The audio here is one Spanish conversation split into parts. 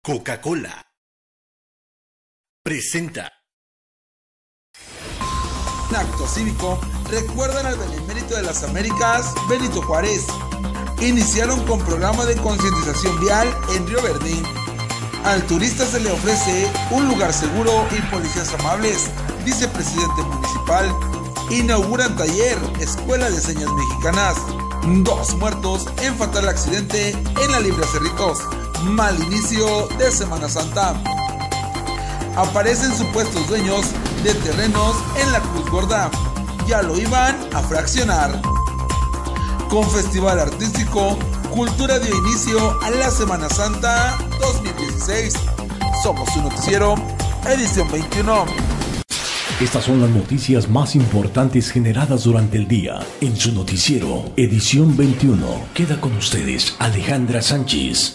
Coca-Cola presenta. En acto cívico recuerdan al benemérito de las Américas, Benito Juárez. Iniciaron con programa de concientización vial en Río Verde. Al turista se le ofrece un lugar seguro y policías amables. Vicepresidente municipal. Inauguran taller Escuela de Señas Mexicanas. 2 muertos en fatal accidente en la Libra Cerritos. Mal inicio de Semana Santa. Aparecen supuestos dueños de terrenos en la Cruz Gorda. Ya lo iban a fraccionar. Con festival artístico, Cultura dio inicio a la Semana Santa 2016. Somos su noticiero, edición 21. Estas son las noticias más importantes generadas durante el día en su noticiero, edición 21. Queda con ustedes Alejandra Sánchez,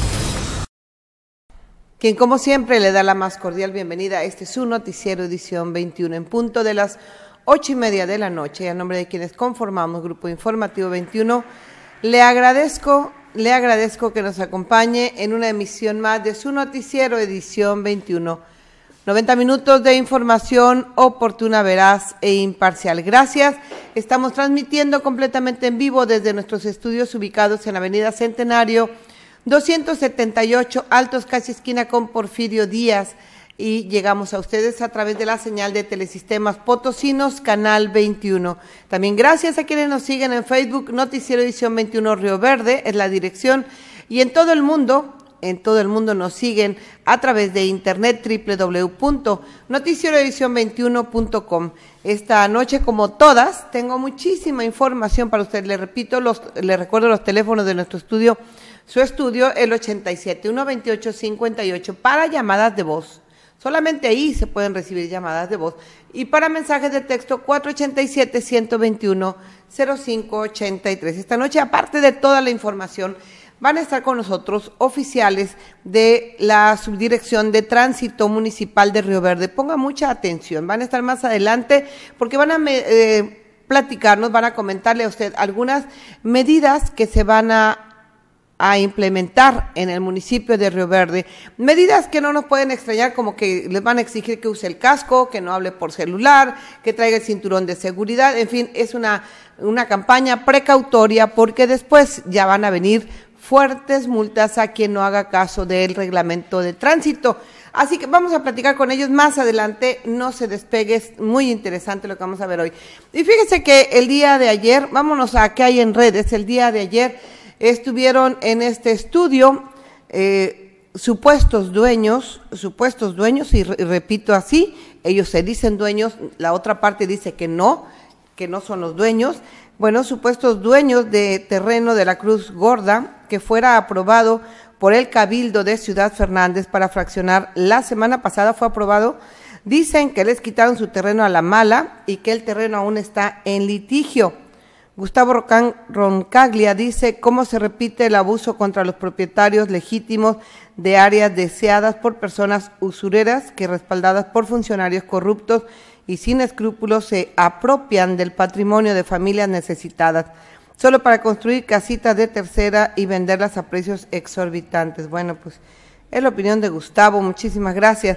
quien como siempre le da la más cordial bienvenida a este su noticiero edición 21 en punto de las 8:30 de la noche. Y a nombre de quienes conformamos Grupo Informativo 21, le agradezco que nos acompañe en una emisión más de su noticiero edición 21. 90 minutos de información oportuna, veraz e imparcial. Gracias. Estamos transmitiendo completamente en vivo desde nuestros estudios ubicados en Avenida Centenario 278, Altos, casi esquina con Porfirio Díaz, y llegamos a ustedes a través de la señal de Telesistemas Potosinos, Canal 21. También gracias a quienes nos siguen en Facebook, Noticiero Edición 21 Río Verde, es la dirección, y en todo el mundo nos siguen a través de internet www.noticieroedición21.com. Esta noche, como todas, tengo muchísima información para usted. Le repito, le recuerdo los teléfonos de nuestro estudio. Su estudio, el 87-128-58, para llamadas de voz. Solamente ahí se pueden recibir llamadas de voz. Y para mensajes de texto, 487-121-0583. Esta noche, aparte de toda la información, van a estar con nosotros oficiales de la Subdirección de Tránsito Municipal de Río Verde. Ponga mucha atención, van a estar más adelante porque van a platicarnos, van a comentarle a usted algunas medidas que se van a implementar en el municipio de Río Verde. Medidas que no nos pueden extrañar, como que les van a exigir que use el casco, que no hable por celular, que traiga el cinturón de seguridad. En fin, es una campaña precautoria porque después ya van a venir fuertes multas a quien no haga caso del reglamento de tránsito. Así que vamos a platicar con ellos más adelante, no se despegue, es muy interesante lo que vamos a ver hoy. Y fíjese que el día de ayer, vámonos a qué hay en redes, el día de ayer estuvieron en este estudio supuestos dueños, y repito así, ellos se dicen dueños, la otra parte dice que no son los dueños. Bueno, supuestos dueños de terreno de la Cruz Gorda, que fuera aprobado por el Cabildo de Ciudad Fernández para fraccionar la semana pasada, fue aprobado. Dicen que les quitaron su terreno a la mala y que el terreno aún está en litigio. Gustavo Roncaglia dice cómo se repite el abuso contra los propietarios legítimos de áreas deseadas por personas usureras que, respaldadas por funcionarios corruptos y sin escrúpulos, se apropian del patrimonio de familias necesitadas, solo para construir casitas de tercera y venderlas a precios exorbitantes. Bueno, pues es la opinión de Gustavo, muchísimas gracias.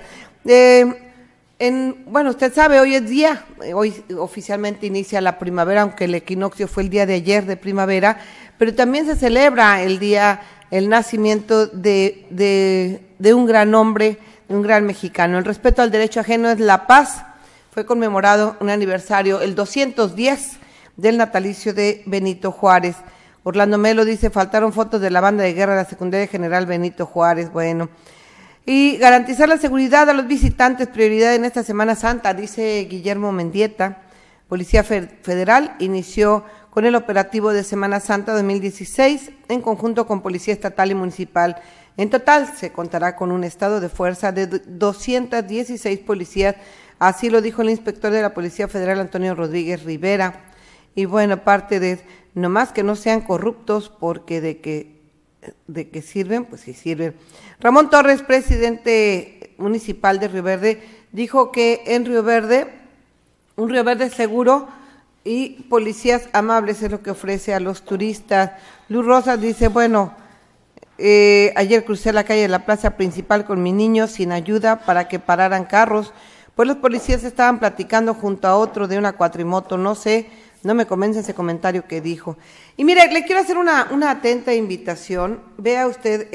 Bueno, usted sabe, hoy oficialmente inicia la primavera, aunque el equinoccio fue el día de ayer de primavera, pero también se celebra el nacimiento de un gran hombre, de un gran mexicano. El respeto al derecho ajeno es la paz. Fue conmemorado un aniversario, el 210 del natalicio de Benito Juárez. Orlando Melo dice, faltaron fotos de la banda de guerra de la Secundaria General Benito Juárez. Bueno, y garantizar la seguridad a los visitantes, prioridad en esta Semana Santa, dice Guillermo Mendieta. Policía Federal inició con el operativo de Semana Santa 2016 en conjunto con Policía Estatal y Municipal. En total se contará con un estado de fuerza de 216 policías, así lo dijo el inspector de la Policía Federal, Antonio Rodríguez Rivera. Y bueno, aparte de, nomás que no sean corruptos, porque de que sirven, pues sí sirven. Ramón Torres, presidente municipal de Río Verde, dijo que en Río Verde, un Río Verde seguro y policías amables es lo que ofrece a los turistas. Luz Rosas dice, bueno, Ayer crucé la calle de la plaza principal con mis niños sin ayuda para que pararan carros, pues los policías estaban platicando junto a otro de una cuatrimoto, no sé, no me convence ese comentario que dijo. Y mire, le quiero hacer una atenta invitación. Vea usted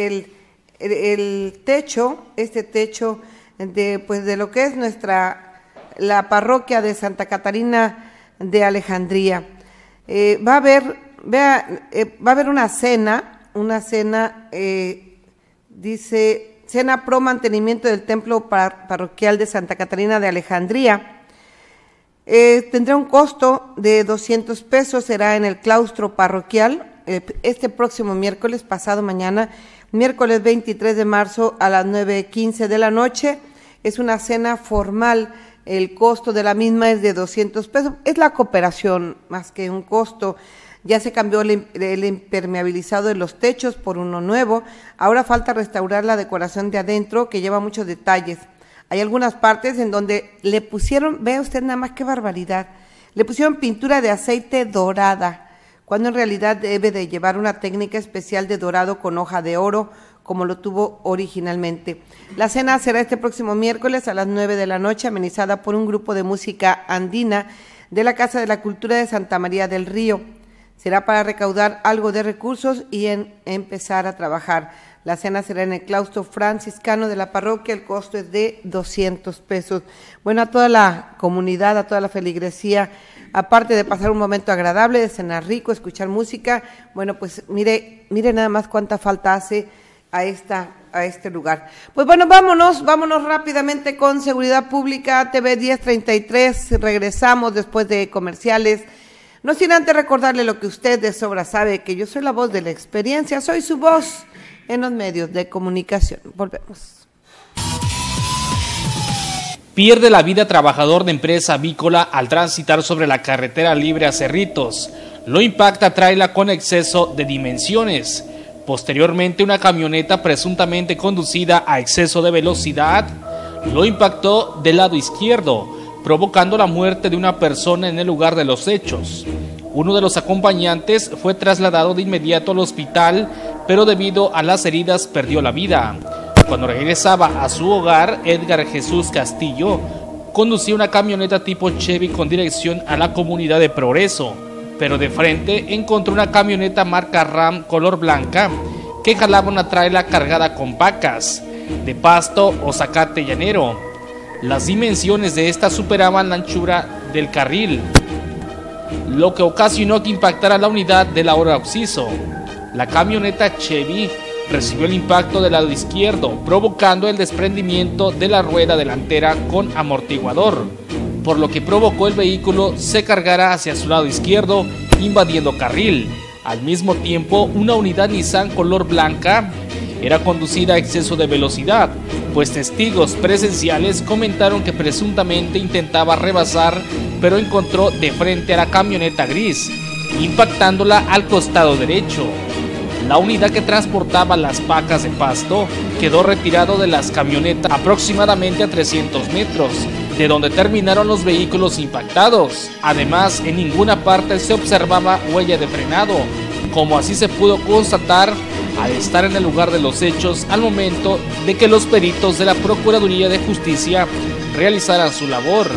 el techo, este techo de lo que es la parroquia de Santa Catarina de Alejandría. Va a haber una cena, dice, cena pro mantenimiento del templo parroquial de Santa Catarina de Alejandría. Tendrá un costo de 200 pesos, será en el claustro parroquial, este próximo miércoles, pasado mañana, miércoles 23 de marzo a las 9:15 de la noche. Es una cena formal, el costo de la misma es de 200 pesos, es la cooperación más que un costo. Ya se cambió el impermeabilizado de los techos por uno nuevo, ahora falta restaurar la decoración de adentro que lleva muchos detalles. Hay algunas partes en donde le pusieron, vea usted nada más qué barbaridad, le pusieron pintura de aceite dorada, cuando en realidad debe de llevar una técnica especial de dorado con hoja de oro, como lo tuvo originalmente. La cena será este próximo miércoles a las 9 de la noche, amenizada por un grupo de música andina de la Casa de la Cultura de Santa María del Río. Será para recaudar algo de recursos y empezar a trabajar. La cena será en el claustro franciscano de la parroquia, el costo es de 200 pesos. Bueno, a toda la comunidad, a toda la feligresía, aparte de pasar un momento agradable, de cenar rico, escuchar música, bueno, pues mire nada más cuánta falta hace a este lugar. Pues bueno, vámonos rápidamente con Seguridad Pública, TV 1033, regresamos después de comerciales. No sin antes recordarle lo que usted de sobra sabe, que yo soy la voz de la experiencia, soy su voz en los medios de comunicación. Volvemos. Pierde la vida trabajador de empresa avícola al transitar sobre la carretera libre a Cerritos. Lo impacta tráiler con exceso de dimensiones. Posteriormente, una camioneta presuntamente conducida a exceso de velocidad lo impactó del lado izquierdo, provocando la muerte de una persona en el lugar de los hechos. Uno de los acompañantes fue trasladado de inmediato al hospital, pero debido a las heridas perdió la vida. Cuando regresaba a su hogar, Edgar Jesús Castillo conducía una camioneta tipo Chevy con dirección a la comunidad de Progreso, pero de frente encontró una camioneta marca Ram color blanca que jalaba una tráiler cargada con vacas de pasto o zacate llanero. Las dimensiones de esta superaban la anchura del carril, lo que ocasionó que impactara la unidad de la hora Oxiso. La camioneta Chevy recibió el impacto del lado izquierdo, provocando el desprendimiento de la rueda delantera con amortiguador, por lo que provocó el vehículo se cargara hacia su lado izquierdo, invadiendo carril. Al mismo tiempo, una unidad Nissan color blanca era conducida a exceso de velocidad, pues testigos presenciales comentaron que presuntamente intentaba rebasar, pero encontró de frente a la camioneta gris, impactándola al costado derecho. La unidad que transportaba las vacas de pasto quedó retirado de las camionetas aproximadamente a 300 metros, de donde terminaron los vehículos impactados. Además, en ninguna parte se observaba huella de frenado, como así se pudo constatar al estar en el lugar de los hechos al momento de que los peritos de la Procuraduría de Justicia realizaran su labor.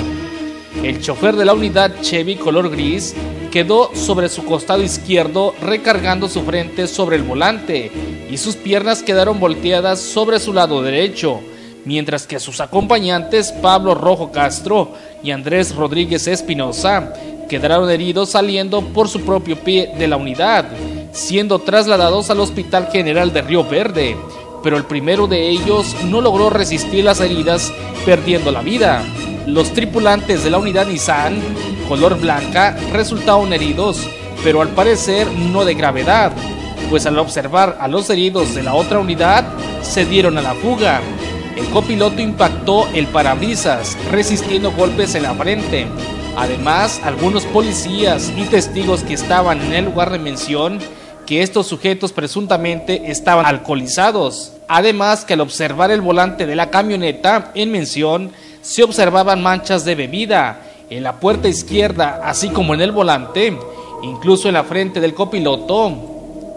El chofer de la unidad Chevy color gris quedó sobre su costado izquierdo recargando su frente sobre el volante y sus piernas quedaron volteadas sobre su lado derecho, mientras que sus acompañantes Pablo Rojo Castro y Andrés Rodríguez Espinosa quedaron heridos saliendo por su propio pie de la unidad, siendo trasladados al Hospital General de Río Verde, pero el primero de ellos no logró resistir las heridas, perdiendo la vida. Los tripulantes de la unidad Nissan color blanca resultaron heridos, pero al parecer no de gravedad, pues al observar a los heridos de la otra unidad se dieron a la fuga. El copiloto impactó el parabrisas, resistiendo golpes en la frente. Además, algunos policías y testigos que estaban en el lugar de mención que estos sujetos presuntamente estaban alcoholizados. Además, que al observar el volante de la camioneta en mención se observaban manchas de bebida en la puerta izquierda, así como en el volante, incluso en la frente del copiloto.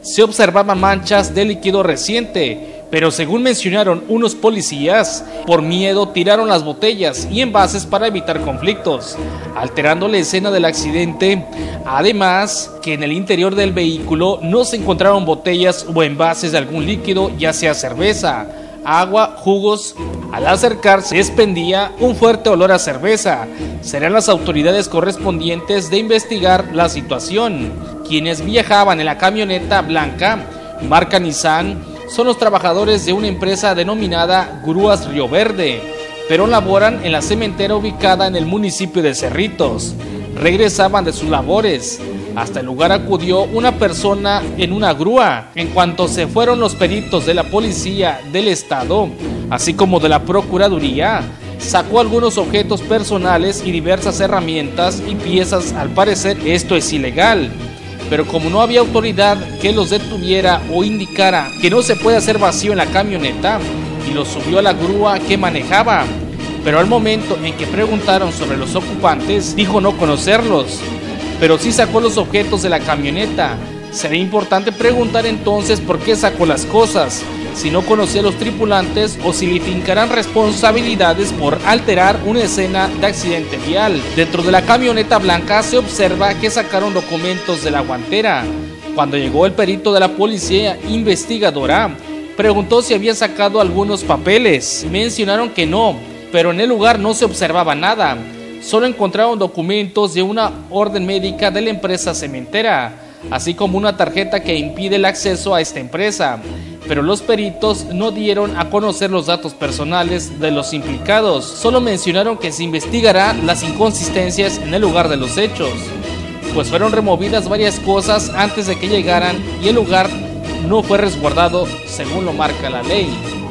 se observaban manchas de líquido reciente, pero según mencionaron unos policías, por miedo tiraron las botellas y envases para evitar conflictos, alterando la escena del accidente. Además, que en el interior del vehículo no se encontraron botellas o envases de algún líquido, ya sea cerveza, agua, jugos. Al acercarse desprendía un fuerte olor a cerveza. Serán las autoridades correspondientes de investigar la situación. Quienes viajaban en la camioneta blanca, marca Nissan, son los trabajadores de una empresa denominada Grúas Río Verde, pero laboran en la cementera ubicada en el municipio de Cerritos. Regresaban de sus labores. Hasta el lugar acudió una persona en una grúa. En cuanto se fueron los peritos de la policía del estado, así como de la procuraduría, sacó algunos objetos personales y diversas herramientas y piezas. Al parecer esto es ilegal, pero como no había autoridad que los detuviera o indicara que no se puede hacer vacío en la camioneta, y los subió a la grúa que manejaba. Pero al momento en que preguntaron sobre los ocupantes, dijo no conocerlos, pero sí sacó los objetos de la camioneta. Sería importante preguntar entonces por qué sacó las cosas, si no conocía a los tripulantes o si le fincarán responsabilidades por alterar una escena de accidente vial. Dentro de la camioneta blanca se observa que sacaron documentos de la guantera. Cuando llegó el perito de la policía investigadora, preguntó si había sacado algunos papeles. Mencionaron que no, pero en el lugar no se observaba nada. Solo encontraron documentos de una orden médica de la empresa cementera, así como una tarjeta que impide el acceso a esta empresa, pero los peritos no dieron a conocer los datos personales de los implicados. Solo mencionaron que se investigará las inconsistencias en el lugar de los hechos, pues fueron removidas varias cosas antes de que llegaran y el lugar no fue resguardado según lo marca la ley.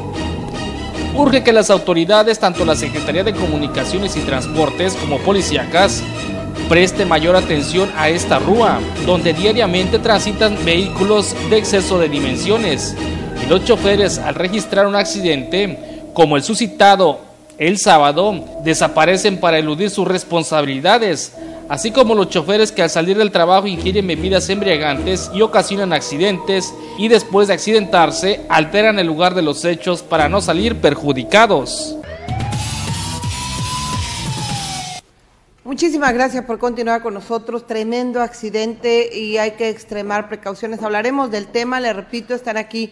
Urge que las autoridades, tanto la Secretaría de Comunicaciones y Transportes como policíacas, preste mayor atención a esta rúa, donde diariamente transitan vehículos de exceso de dimensiones, y los choferes, al registrar un accidente, como el suscitado el sábado, desaparecen para eludir sus responsabilidades, así como los choferes que al salir del trabajo ingieren bebidas embriagantes y ocasionan accidentes, y después de accidentarse, alteran el lugar de los hechos para no salir perjudicados. Muchísimas gracias por continuar con nosotros. Tremendo accidente y hay que extremar precauciones. Hablaremos del tema, le repito, están aquí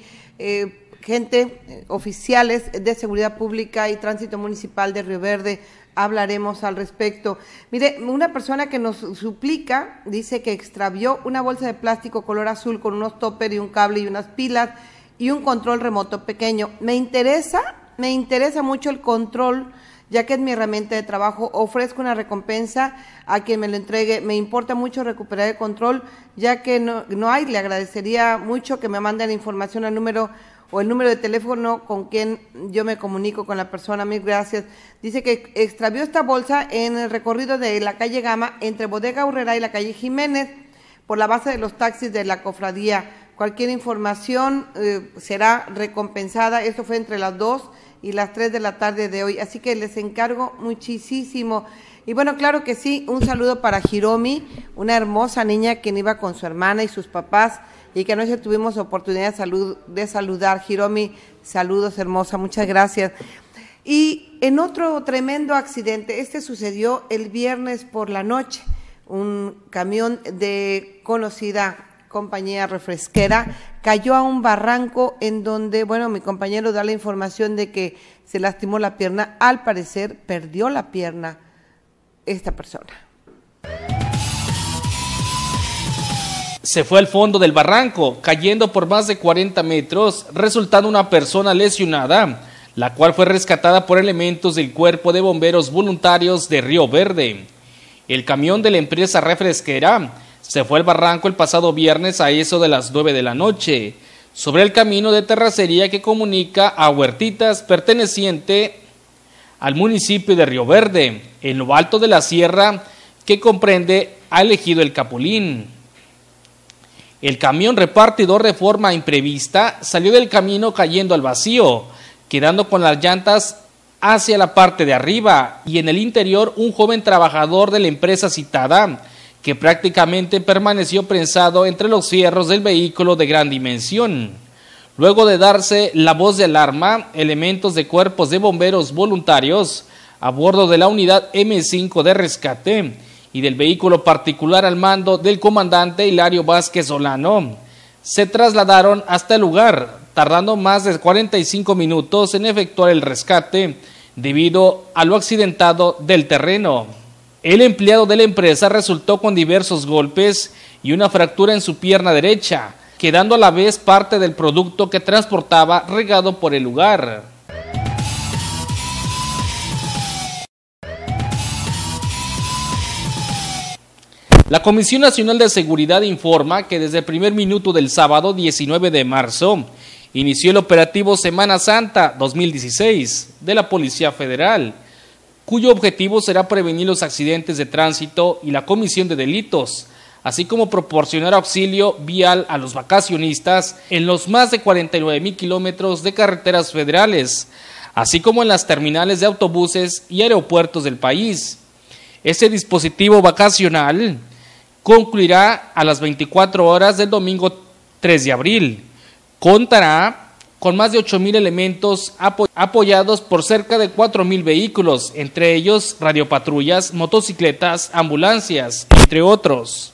oficiales de seguridad pública y tránsito municipal de Río Verde. Hablaremos al respecto. Mire, una persona que nos suplica, dice que extravió una bolsa de plástico color azul con unos topper y un cable y unas pilas y un control remoto pequeño. Me interesa mucho el control, ya que es mi herramienta de trabajo. Ofrezco una recompensa a quien me lo entregue. Me importa mucho recuperar el control, ya que no hay. Le agradecería mucho que me manden la información al número o el número de teléfono con quien yo me comunico con la persona. Mil gracias. Dice que extravió esta bolsa en el recorrido de la calle Gama, entre Bodega Urrera y la calle Jiménez, por la base de los taxis de la cofradía. Cualquier información será recompensada. Esto fue entre las 2 y las 3 de la tarde de hoy, así que les encargo muchísimo. Y bueno, claro que sí, un saludo para Hiromi, una hermosa niña que iba con su hermana y sus papás, y que anoche tuvimos oportunidad de saludar. Hiromi, saludos, hermosa, muchas gracias. Y en otro tremendo accidente, este sucedió el viernes por la noche, un camión de conocida compañía refresquera cayó a un barranco en donde, bueno, mi compañero da la información de que se lastimó la pierna. Al parecer perdió la pierna esta persona. Se fue al fondo del barranco, cayendo por más de 40 metros, resultando una persona lesionada, la cual fue rescatada por elementos del Cuerpo de Bomberos Voluntarios de Río Verde. El camión de la empresa refresquera se fue al barranco el pasado viernes a eso de las 9 de la noche, sobre el camino de terracería que comunica a Huertitas, perteneciente al municipio de Río Verde, en lo alto de la sierra que comprende al ejido El Capulín. El camión repartidor de forma imprevista salió del camino cayendo al vacío, quedando con las llantas hacia la parte de arriba, y en el interior un joven trabajador de la empresa citada que prácticamente permaneció prensado entre los fierros del vehículo de gran dimensión. Luego de darse la voz de alarma, elementos de cuerpos de bomberos voluntarios a bordo de la unidad M5 de rescate y del vehículo particular al mando del comandante Hilario Vázquez Solano se trasladaron hasta el lugar, tardando más de 45 minutos en efectuar el rescate debido a lo accidentado del terreno. El empleado de la empresa resultó con diversos golpes y una fractura en su pierna derecha, quedando a la vez parte del producto que transportaba regado por el lugar. La Comisión Nacional de Seguridad informa que desde el primer minuto del sábado 19 de marzo inició el operativo Semana Santa 2016 de la Policía Federal, cuyo objetivo será prevenir los accidentes de tránsito y la comisión de delitos, así como proporcionar auxilio vial a los vacacionistas en los más de 49,000 kilómetros de carreteras federales, así como en las terminales de autobuses y aeropuertos del país. Este dispositivo vacacional concluirá a las 24 horas del domingo 3 de abril. Contará con más de 8,000 elementos apoyados por cerca de 4,000 vehículos, entre ellos radiopatrullas, motocicletas, ambulancias, entre otros.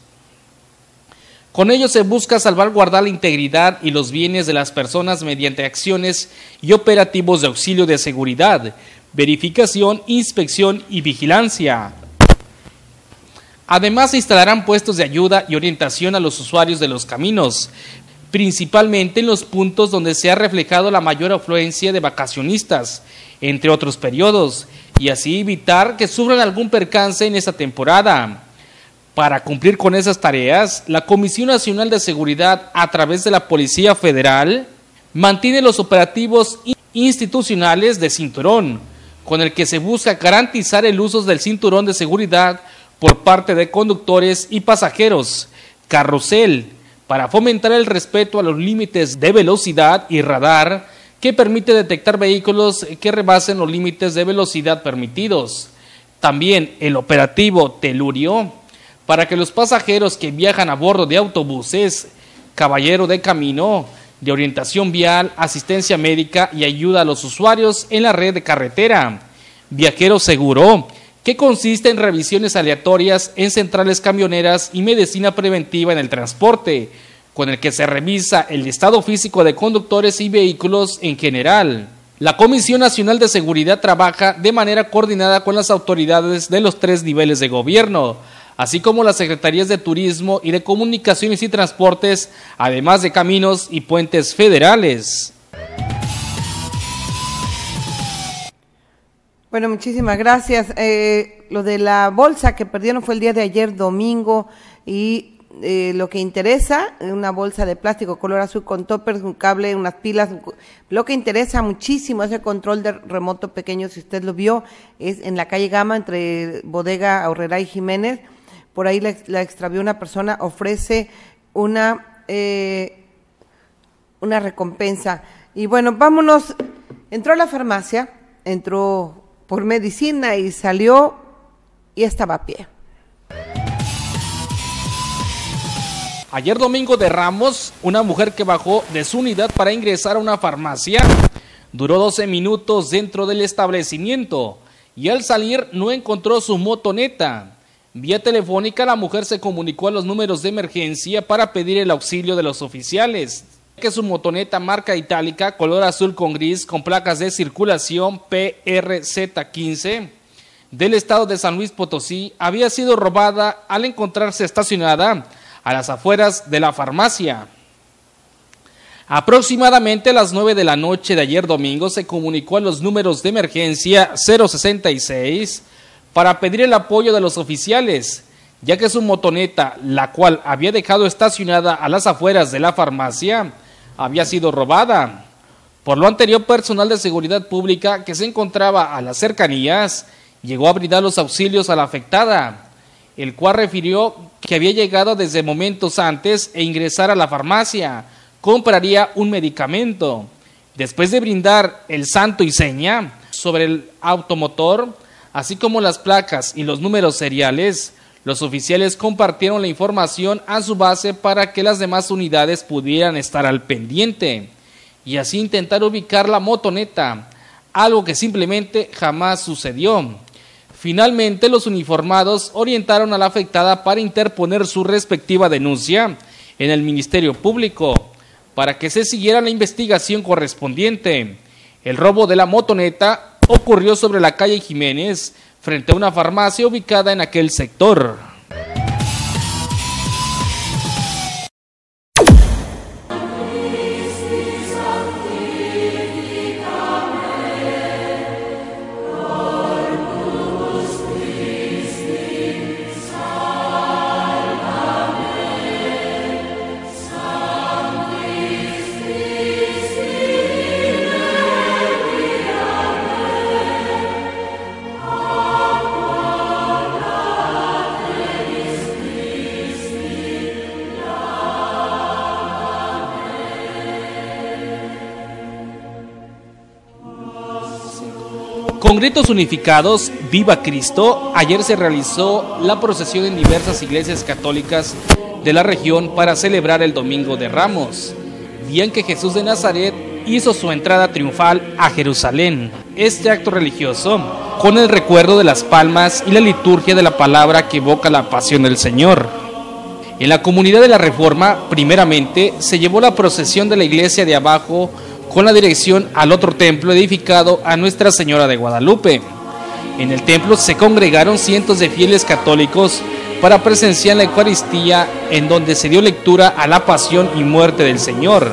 Con ello se busca salvaguardar la integridad y los bienes de las personas mediante acciones y operativos de auxilio de seguridad, verificación, inspección y vigilancia. Además, se instalarán puestos de ayuda y orientación a los usuarios de los caminos, principalmente en los puntos donde se ha reflejado la mayor afluencia de vacacionistas, entre otros periodos, y así evitar que sufran algún percance en esta temporada. Para cumplir con esas tareas, la Comisión Nacional de Seguridad, a través de la Policía Federal, mantiene los operativos institucionales de cinturón, con el que se busca garantizar el uso del cinturón de seguridad por parte de conductores y pasajeros, carrusel, para fomentar el respeto a los límites de velocidad y radar que permite detectar vehículos que rebasen los límites de velocidad permitidos. También el operativo Telurio, para que los pasajeros que viajan a bordo de autobuses, caballero de camino, de orientación vial, asistencia médica y ayuda a los usuarios en la red de carretera. Viajero seguro, que consiste en revisiones aleatorias en centrales camioneras y medicina preventiva en el transporte, con el que se revisa el estado físico de conductores y vehículos en general. La Comisión Nacional de Seguridad trabaja de manera coordinada con las autoridades de los 3 niveles de gobierno, así como las Secretarías de Turismo y de Comunicaciones y Transportes, además de Caminos y Puentes Federales. Bueno, muchísimas gracias. Lo de la bolsa que perdieron fue el día de ayer, domingo, y lo que interesa, una bolsa de plástico color azul con toppers, un cable, unas pilas. Lo que interesa muchísimo es el control de remoto pequeño, si usted lo vio, es en la calle Gama, entre Bodega Aurrera y Jiménez. Por ahí la extravió una persona, ofrece una recompensa. Y bueno, vámonos. Entró a la farmacia, entró por medicina y salió y estaba a pie. Ayer domingo de Ramos, una mujer que bajó de su unidad para ingresar a una farmacia, duró 12 minutos dentro del establecimiento y al salir no encontró su motoneta. Vía telefónica la mujer se comunicó a los números de emergencia para pedir el auxilio de los oficiales, que su motoneta marca itálica, color azul con gris, con placas de circulación PRZ15 del estado de San Luis Potosí, había sido robada al encontrarse estacionada a las afueras de la farmacia. Aproximadamente a las 9 de la noche de ayer domingo se comunicó a los números de emergencia 066 para pedir el apoyo de los oficiales, ya que su motoneta, la cual había dejado estacionada a las afueras de la farmacia, había sido robada. Por lo anterior, personal de seguridad pública que se encontraba a las cercanías llegó a brindar los auxilios a la afectada, el cual refirió que había llegado desde momentos antes e ingresar a la farmacia, compraría un medicamento. Después de brindar el santo y seña sobre el automotor, así como las placas y los números seriales, Los oficiales compartieron la información a su base para que las demás unidades pudieran estar al pendiente y así intentar ubicar la motoneta, algo que simplemente jamás sucedió. Finalmente, los uniformados orientaron a la afectada para interponer su respectiva denuncia en el Ministerio Público para que se siguiera la investigación correspondiente. El robo de la motoneta ocurrió sobre la calle Jiménez, frente a una farmacia ubicada en aquel sector. Con gritos unificados, ¡Viva Cristo!, ayer se realizó la procesión en diversas iglesias católicas de la región para celebrar el Domingo de Ramos, día en que Jesús de Nazaret hizo su entrada triunfal a Jerusalén. Este acto religioso, con el recuerdo de las palmas y la liturgia de la palabra que evoca la pasión del Señor. En la comunidad de la Reforma, primeramente, se llevó la procesión de la iglesia de abajo con la dirección al otro templo edificado a Nuestra Señora de Guadalupe. En el templo se congregaron cientos de fieles católicos para presenciar la Eucaristía, en donde se dio lectura a la pasión y muerte del Señor.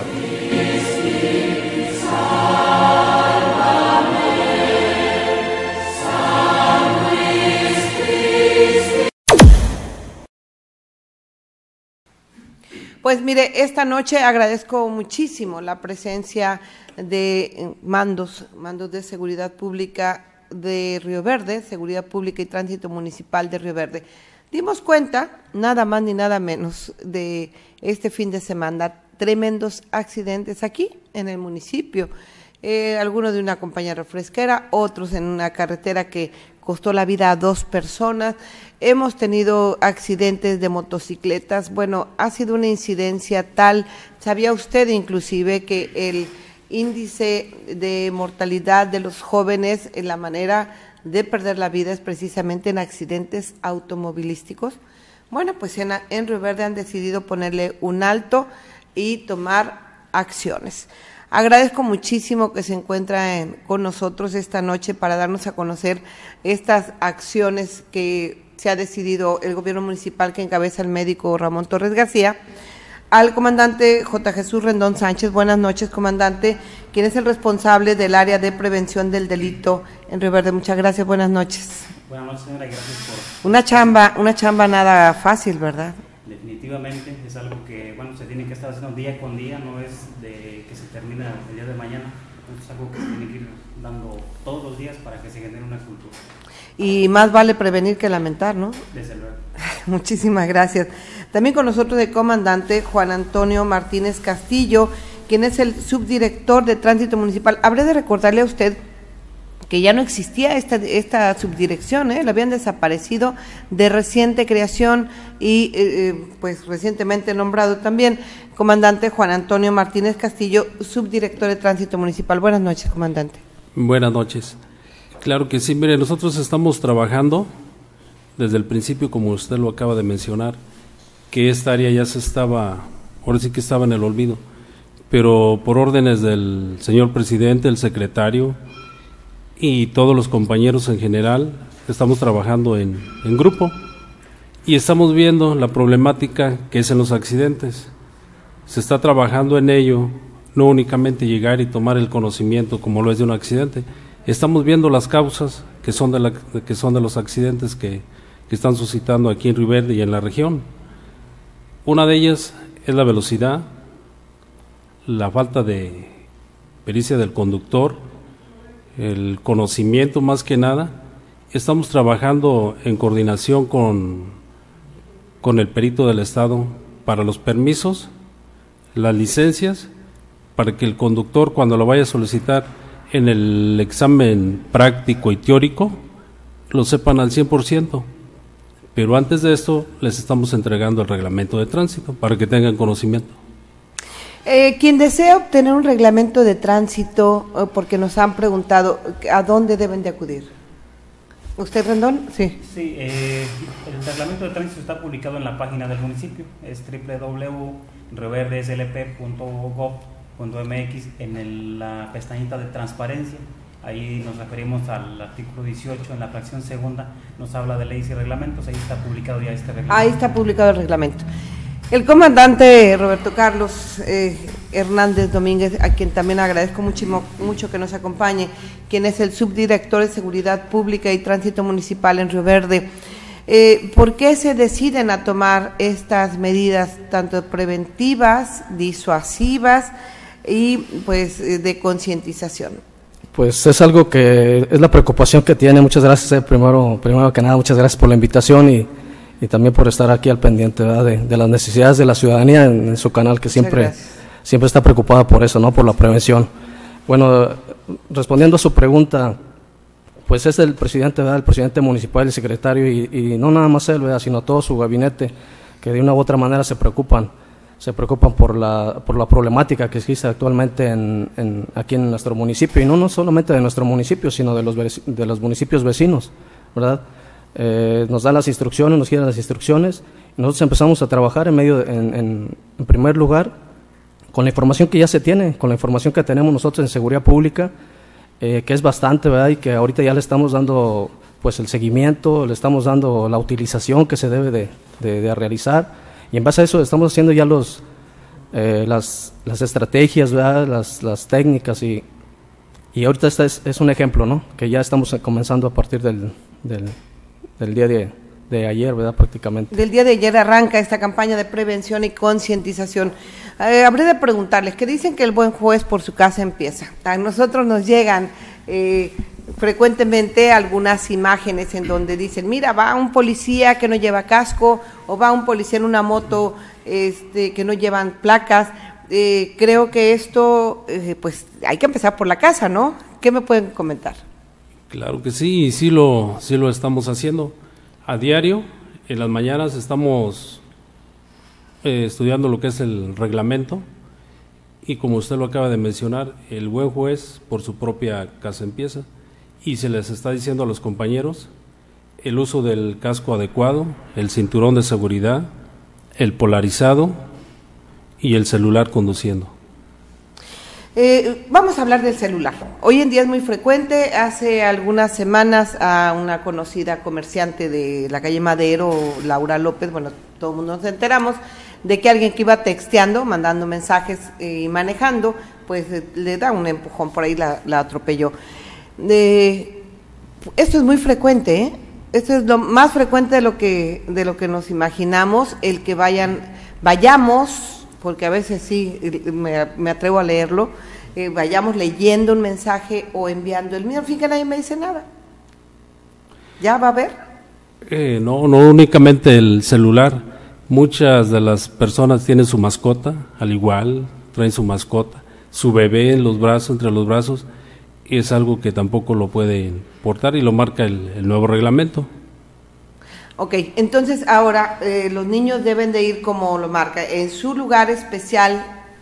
Pues mire, esta noche agradezco muchísimo la presencia de mandos de seguridad pública de Río Verde, Seguridad Pública y Tránsito Municipal de Río Verde. Dimos cuenta, nada más ni nada menos, de este fin de semana, tremendos accidentes aquí en el municipio. Algunos de una compañía refresquera, otros en una carretera que costó la vida a 2 personas. Hemos tenido accidentes de motocicletas. Bueno, ha sido una incidencia tal. ¿Sabía usted inclusive que el índice de mortalidad de los jóvenes, en la manera de perder la vida, es precisamente en accidentes automovilísticos? Bueno, pues en Río Verde han decidido ponerle un alto y tomar acciones. Agradezco muchísimo que se encuentra con nosotros esta noche para darnos a conocer estas acciones que se ha decidido el gobierno municipal que encabeza el médico Ramón Torres García. Al comandante J. Jesús Rendón Sánchez, buenas noches, comandante, quien es el responsable del área de prevención del delito en Río Verde. Muchas gracias, buenas noches. Buenas noches, señora, gracias por... Una chamba nada fácil, ¿verdad? Definitivamente es algo que, bueno, se tiene que estar haciendo día con día, no es de que se termina el día de mañana, es algo que se tiene que ir dando todos los días para que se genere una cultura. Y más vale prevenir que lamentar, ¿no? Desde luego. Muchísimas gracias. También con nosotros el comandante Juan Antonio Martínez Castillo, quien es el subdirector de Tránsito Municipal. Habré de recordarle a usted que ya no existía esta subdirección, la habían desaparecido, de reciente creación y pues recientemente nombrado también. Comandante Juan Antonio Martínez Castillo, subdirector de Tránsito Municipal. Buenas noches, comandante. Buenas noches. Claro que sí, mire, nosotros estamos trabajando desde el principio, como usted lo acaba de mencionar, que esta área ya ahora sí que estaba en el olvido, pero por órdenes del señor presidente, el secretario y todos los compañeros en general, estamos trabajando en grupo y estamos viendo la problemática que es en los accidentes. Se está trabajando en ello, no únicamente llegar y tomar el conocimiento como lo es de un accidente. Estamos viendo las causas que son de los accidentes que están suscitando aquí en Río Verde y en la región. Una de ellas es la velocidad, la falta de pericia del conductor, el conocimiento más que nada. Estamos trabajando en coordinación con el perito del Estado para los permisos, las licencias, para que el conductor, cuando lo vaya a solicitar en el examen práctico y teórico, lo sepan al 100%, Pero antes de esto les estamos entregando el reglamento de tránsito para que tengan conocimiento. Quien desea obtener un reglamento de tránsito, porque nos han preguntado a dónde deben de acudir. ¿Usted, Rendón? Sí. Sí, el reglamento de tránsito está publicado en la página del municipio, es www.rioverdeslp.gov.mx en la pestañita de transparencia. Ahí nos referimos al artículo 18, en la fracción segunda, nos habla de leyes y reglamentos, ahí está publicado ya este reglamento. Ahí está publicado el reglamento. El comandante Roberto Carlos Hernández Domínguez, a quien también agradezco mucho que nos acompañe, quien es el subdirector de Seguridad Pública y Tránsito Municipal en Río Verde. ¿Por qué se deciden a tomar estas medidas tanto preventivas, disuasivas y pues de concientización? Pues es algo que es la preocupación que tiene. Muchas gracias, primero que nada, muchas gracias por la invitación y también por estar aquí al pendiente, ¿verdad?, de las necesidades de la ciudadanía en su canal, que siempre está preocupada por eso, ¿no?, por la prevención. Bueno, respondiendo a su pregunta, pues es el presidente, ¿verdad?, el presidente municipal, el secretario y no nada más él, ¿verdad?, sino todo su gabinete, que de una u otra manera se preocupan por la problemática que existe actualmente aquí en nuestro municipio, y no solamente de nuestro municipio, sino de los municipios vecinos, ¿verdad? Nos dan las instrucciones, nos giran las instrucciones, y nosotros empezamos a trabajar en primer lugar con la información que ya se tiene, con la información que tenemos nosotros en seguridad pública, que es bastante, ¿verdad?, y que ahorita ya le estamos dando pues el seguimiento, le estamos dando la utilización que se debe de realizar, y en base a eso estamos haciendo ya las estrategias, ¿verdad?, las técnicas, y ahorita este es un ejemplo, ¿no?, que ya estamos comenzando a partir del día de ayer, ¿verdad?, prácticamente. Del día de ayer arranca esta campaña de prevención y concientización. Habré de preguntarles, que dicen que el buen juez por su casa empieza. A nosotros nos llegan frecuentemente algunas imágenes en donde dicen, mira, va un policía que no lleva casco, o va un policía en una moto que no llevan placas. Creo que esto, pues hay que empezar por la casa, ¿no? ¿Qué me pueden comentar? Claro que sí, y sí lo estamos haciendo a diario. En las mañanas estamos estudiando lo que es el reglamento, y como usted lo acaba de mencionar, el buen juez por su propia casa empieza, y se les está diciendo a los compañeros el uso del casco adecuado, el cinturón de seguridad, el polarizado y el celular conduciendo. Vamos a hablar del celular. Hoy en día es muy frecuente. Hace algunas semanas a una conocida comerciante de la calle Madero, Laura López, bueno, todo el mundo nos enteramos de que alguien que iba texteando, mandando mensajes y manejando, pues le da un empujón por ahí, la atropelló. Esto es muy frecuente, ¿eh? Esto es lo más frecuente de lo que nos imaginamos, el que vayamos, porque a veces sí me atrevo a leerlo, vayamos leyendo un mensaje o enviando el mío, al fin que nadie me dice nada. ¿Ya va a haber? No únicamente el celular, muchas de las personas tienen su mascota, al igual, traen su mascota, su bebé en los brazos, entre los brazos, y es algo que tampoco lo pueden portar, y lo marca el nuevo reglamento. Ok, entonces ahora los niños deben de ir como lo marca, en su lugar especial.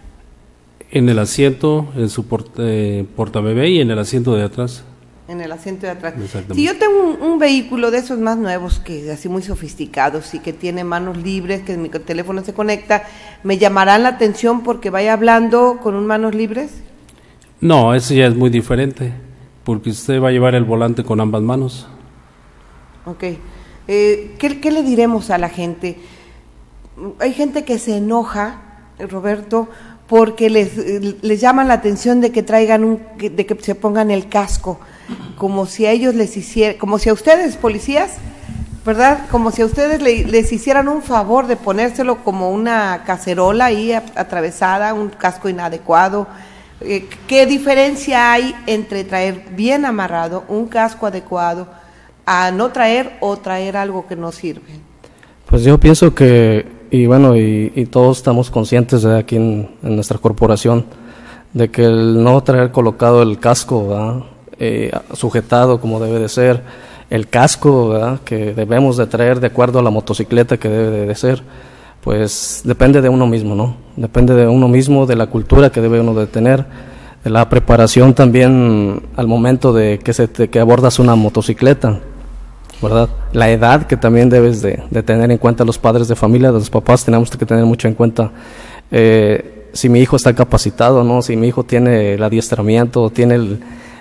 En el asiento, en su portabebé y en el asiento de atrás. En el asiento de atrás. Si yo tengo un vehículo de esos más nuevos, que así muy sofisticados y que tiene manos libres, que mi teléfono se conecta, ¿me llamarán la atención porque vaya hablando con un manos libres? No, eso ya es muy diferente, porque usted va a llevar el volante con ambas manos. Ok. ¿Qué le diremos a la gente? Hay gente que se enoja, Roberto, porque les llama la atención de que de que se pongan el casco, como si a ellos como si a ustedes, policías, ¿verdad? Como si a ustedes les hicieran un favor de ponérselo como una cacerola ahí atravesada, un casco inadecuado. ¿Qué diferencia hay entre traer bien amarrado un casco adecuado a no traer o traer algo que no sirve? Pues yo pienso que, y todos estamos conscientes de aquí en nuestra corporación, de que el no traer colocado el casco, sujetado como debe de ser, el casco, ¿verdad?, que debemos de traer de acuerdo a la motocicleta que debe de ser, pues depende de uno mismo, ¿no? Depende de uno mismo, de la cultura que debe uno de tener, de la preparación también al momento de que abordas una motocicleta, ¿verdad? La edad que también debes de tener en cuenta los padres de familia, los papás tenemos que tener mucho en cuenta si mi hijo está capacitado, ¿no? Si mi hijo tiene el adiestramiento, tiene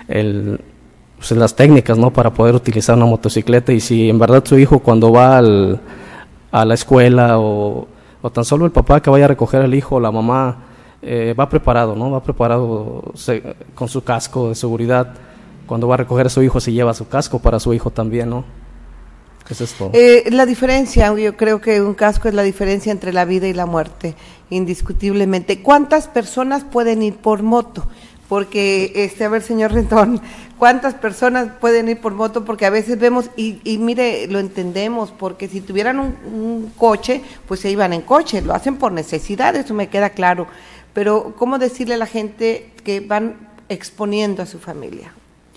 pues las técnicas, ¿no?, para poder utilizar una motocicleta, y si en verdad su hijo cuando va a la escuela o tan solo el papá que vaya a recoger al hijo o la mamá va preparado, ¿no? Va preparado con su casco de seguridad. Cuando va a recoger a su hijo se lleva su casco para su hijo también, ¿no? ¿Qué es esto? La diferencia, yo creo que un casco es la diferencia entre la vida y la muerte, indiscutiblemente. ¿Cuántas personas pueden ir por moto? Porque, a ver, señor Rendón, ¿cuántas personas pueden ir por moto? Porque a veces vemos, y mire, lo entendemos, porque si tuvieran un coche, pues se iban en coche, lo hacen por necesidad, eso me queda claro. Pero, ¿cómo decirle a la gente que van exponiendo a su familia?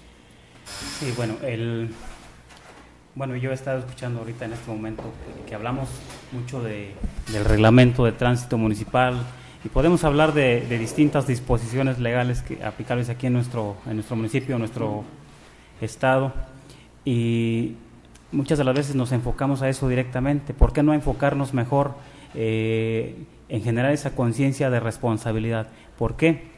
Sí, bueno, yo he estado escuchando ahorita en este momento que hablamos mucho del reglamento de tránsito municipal, y podemos hablar de distintas disposiciones legales aplicables aquí en nuestro municipio, en nuestro estado, y muchas de las veces nos enfocamos a eso directamente. ¿Por qué no enfocarnos mejor en generar esa conciencia de responsabilidad? ¿Por qué?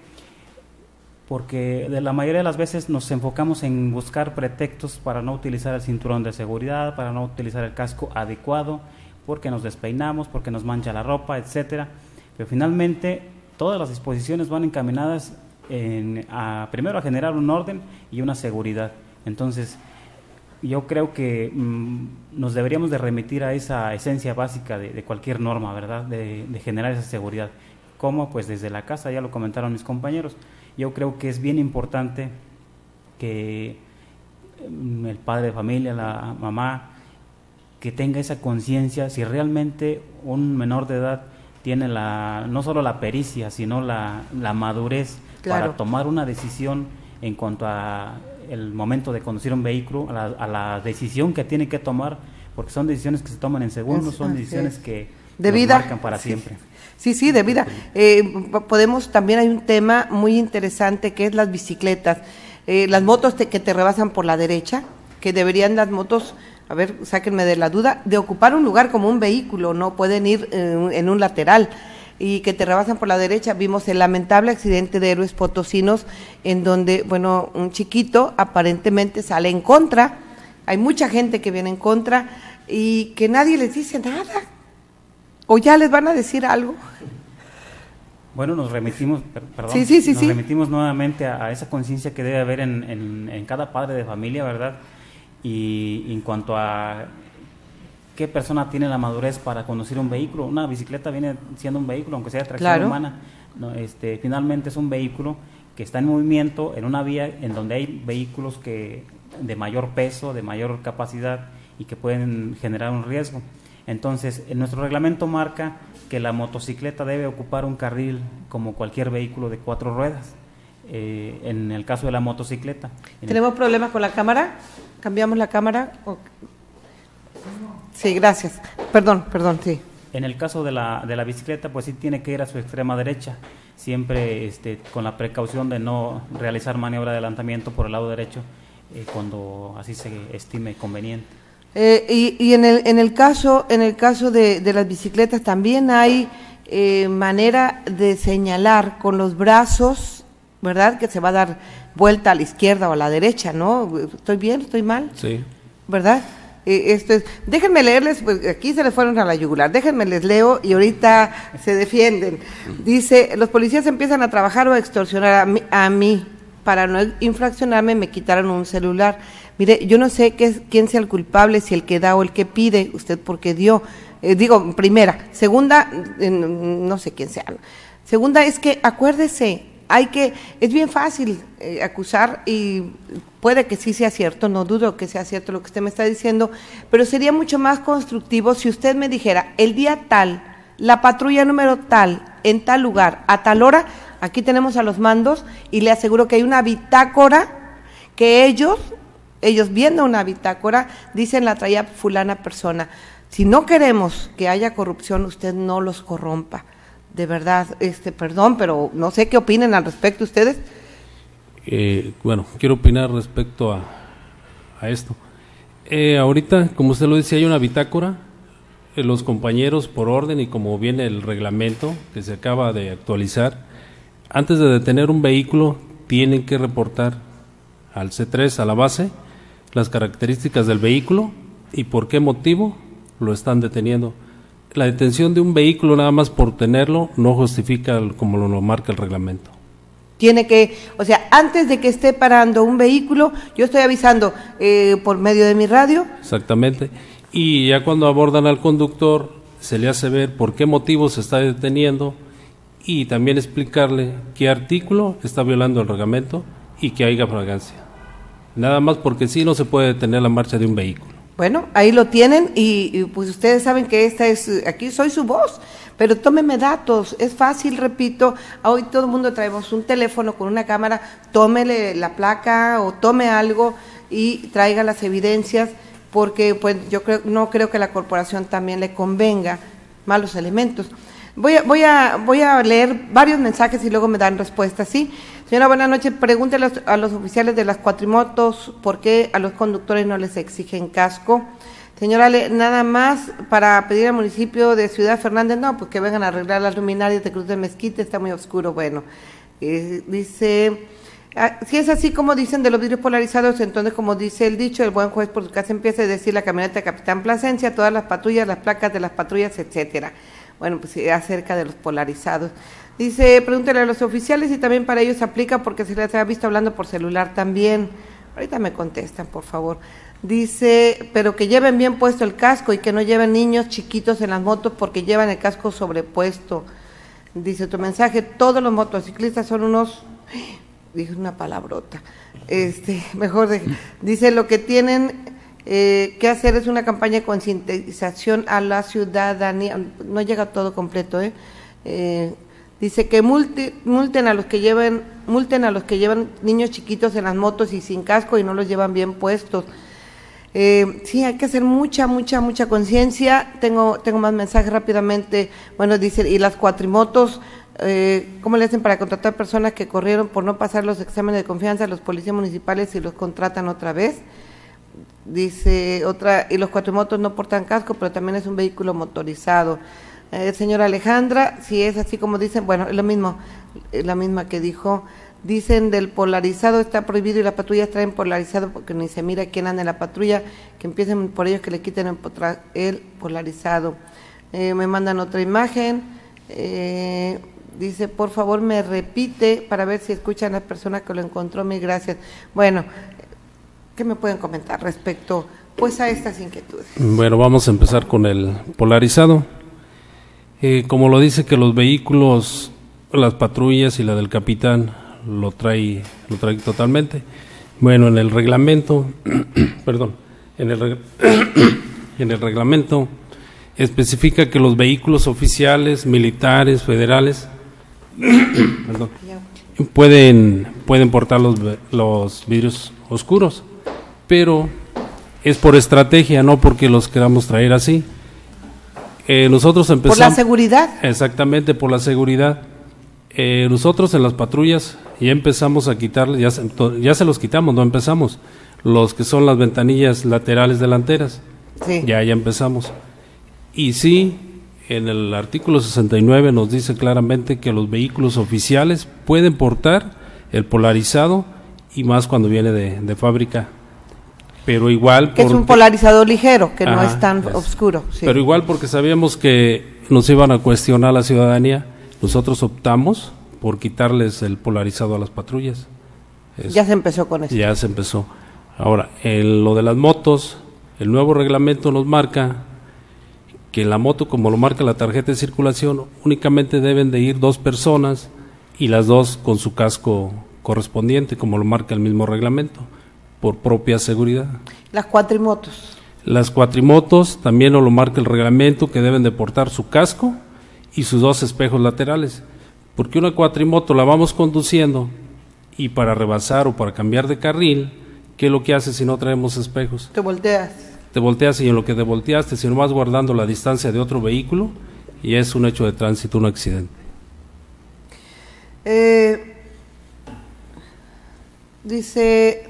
Porque de la mayoría de las veces nos enfocamos en buscar pretextos para no utilizar el cinturón de seguridad, para no utilizar el casco adecuado, porque nos despeinamos, porque nos mancha la ropa, etcétera. Pero finalmente todas las disposiciones van encaminadas primero a generar un orden y una seguridad. Entonces, yo creo que nos deberíamos de remitir a esa esencia básica de cualquier norma, ¿verdad?, de generar esa seguridad. ¿Cómo? Pues desde la casa, ya lo comentaron mis compañeros. Yo creo que es bien importante que el padre de familia, la mamá, que tenga esa conciencia si realmente un menor de edad tiene no solo la pericia, sino la madurez, claro, para tomar una decisión en cuanto a el momento de conducir un vehículo, a la decisión que tiene que tomar, porque son decisiones que se toman en segundos, son decisiones que de nos vida marcan para siempre. Sí, de vida. También hay un tema muy interesante que es las bicicletas, las motos que te rebasan por la derecha, que deberían las motos, a ver, sáquenme de la duda, de ocupar un lugar como un vehículo, no pueden ir en un lateral, y que te rebasan por la derecha. Vimos el lamentable accidente de Héroes Potosinos, en donde, bueno, un chiquito aparentemente sale en contra, hay mucha gente que viene en contra, y que nadie les dice nada. ¿O ya les van a decir algo? Bueno, nos remitimos, remitimos nuevamente a esa conciencia que debe haber en cada padre de familia, ¿verdad? Y en cuanto a qué persona tiene la madurez para conducir un vehículo. Una bicicleta viene siendo un vehículo, aunque sea de tracción, claro, humana. No, finalmente es un vehículo que está en movimiento en una vía en donde hay vehículos de mayor peso, de mayor capacidad, y que pueden generar un riesgo. Entonces, nuestro reglamento marca que la motocicleta debe ocupar un carril como cualquier vehículo de 4 ruedas, en el caso de la motocicleta. ¿Tenemos problemas con la cámara? ¿Cambiamos la cámara? Sí, gracias. Perdón, sí. En el caso de la bicicleta, pues sí tiene que ir a su extrema derecha, siempre con la precaución de no realizar maniobra de adelantamiento por el lado derecho, cuando así se estime conveniente. Y en el caso de las bicicletas también hay manera de señalar con los brazos, ¿verdad?, que se va a dar vuelta a la izquierda o a la derecha, ¿no? ¿Estoy bien? ¿Estoy mal? Sí. ¿Verdad? Déjenme leerles, pues aquí se les fueron a la yugular, déjenme les leo y ahorita se defienden. Dice, los policías empiezan a trabajar o a extorsionar a mí para no infraccionarme, me quitaron un celular. Mire, yo no sé quién sea el culpable, si el que da o el que pide, usted porque dio, primera. Segunda, no sé quién sea. Segunda es que, acuérdese, es bien fácil acusar, y puede que sí sea cierto, no dudo que sea cierto lo que usted me está diciendo, pero sería mucho más constructivo si usted me dijera, el día tal, la patrulla número tal, en tal lugar, a tal hora, aquí tenemos a los mandos, y le aseguro que hay una bitácora que ellos ellos viendo una bitácora dicen la traía fulana persona. Si no queremos que haya corrupción, usted no los corrompa. De verdad, perdón, pero no sé qué opinen al respecto ustedes. Bueno, quiero opinar respecto a esto. Ahorita, como usted lo dice, hay una bitácora. Los compañeros, por orden y como viene el reglamento que se acaba de actualizar, antes de detener un vehículo, tienen que reportar al C3, a la base, las características del vehículo y por qué motivo lo están deteniendo. La detención de un vehículo nada más por tenerlo no justifica como lo marca el reglamento. Tiene que, o sea, antes de que esté parando un vehículo, yo estoy avisando por medio de mi radio. Exactamente. Y ya cuando abordan al conductor, se le hace ver por qué motivo se está deteniendo y también explicarle qué artículo está violando el reglamento y que haya fragancia. Nada más porque sí no se puede detener la marcha de un vehículo. Bueno, ahí lo tienen y pues ustedes saben que aquí soy su voz, pero tómeme datos, es fácil, repito, hoy todo el mundo traemos un teléfono con una cámara, tómele la placa o tome algo y traiga las evidencias, porque pues no creo que a la corporación también le convenga malos elementos. Voy a leer varios mensajes y luego me dan respuestas, ¿sí? Señora, buenas noches. Pregúntele a los oficiales de las cuatrimotos por qué a los conductores no les exigen casco. Señora, nada más para pedir al municipio de Ciudad Fernández, no, pues que vengan a arreglar las luminarias de Cruz de Mezquite, está muy oscuro. Bueno, dice, si es así como dicen de los vidrios polarizados, entonces como dice el dicho, el buen juez por su casa empieza a decir la camioneta de Capitán Plasencia, todas las patrullas, las placas de las patrullas, etcétera. Bueno, pues acerca de los polarizados. Dice, pregúntale a los oficiales y también para ellos aplica porque se les ha visto hablando por celular también. Ahorita me contestan, por favor. Dice, pero que lleven bien puesto el casco y que no lleven niños chiquitos en las motos porque llevan el casco sobrepuesto. Dice tu mensaje, todos los motociclistas son unos... Dije una palabrota. Dice, lo que tienen... que hacer es una campaña de concientización a la ciudadanía, no llega todo completo, dice que multen a los que llevan niños chiquitos en las motos y sin casco y no los llevan bien puestos. Sí, hay que hacer mucha conciencia. Tengo más mensajes rápidamente. Bueno, dice, y las cuatrimotos, ¿cómo le hacen para contratar personas que corrieron por no pasar los exámenes de confianza a los policías municipales y los contratan otra vez? Dice otra, y los cuatrimotos no portan casco, pero también es un vehículo motorizado. Señora Alejandra, si es así como dicen, bueno, es lo mismo, la misma que dijo, dicen del polarizado está prohibido y las patrullas traen polarizado porque ni se mira quién anda en la patrulla, que empiecen por ellos que le quiten el polarizado. Me mandan otra imagen, dice, por favor me repite para ver si escuchan a la persona que lo encontró, mil gracias. Bueno, ¿qué me pueden comentar respecto pues a estas inquietudes? Bueno, vamos a empezar con el polarizado. Como lo dice que los vehículos, las patrullas y la del capitán lo trae totalmente. Bueno, en el reglamento, perdón, en el reglamento especifica que los vehículos oficiales, militares, federales, perdón, pueden portar los vidrios oscuros, pero es por estrategia, no porque los queramos traer así. Nosotros empezamos... ¿Por la seguridad? Exactamente, por la seguridad. Nosotros en las patrullas ya empezamos a quitarles, ya se los quitamos, no empezamos, los que son las ventanillas laterales delanteras, sí. ya empezamos. Y sí, en el artículo 69 nos dice claramente que los vehículos oficiales pueden portar el polarizado y más cuando viene de fábrica. Pero igual que es un polarizador ligero, que no es tan oscuro. Sí. Pero igual porque sabíamos que nos iban a cuestionar la ciudadanía, nosotros optamos por quitarles el polarizado a las patrullas. Ya se empezó con eso. Ya se empezó. Ahora, en lo de las motos, el nuevo reglamento nos marca que en la moto, como lo marca la tarjeta de circulación, únicamente deben de ir 2 personas y las 2 con su casco correspondiente, como lo marca el mismo reglamento, por propia seguridad. Las cuatrimotos. Las cuatrimotos también nos lo marca el reglamento, que deben de portar su casco y sus 2 espejos laterales, porque una cuatrimoto la vamos conduciendo y para rebasar o para cambiar de carril ¿Qué es lo que hace si no traemos espejos? Te volteas. Te volteas y en lo que te volteaste, si no vas guardando la distancia de otro vehículo, y es un hecho de tránsito, un accidente. Dice,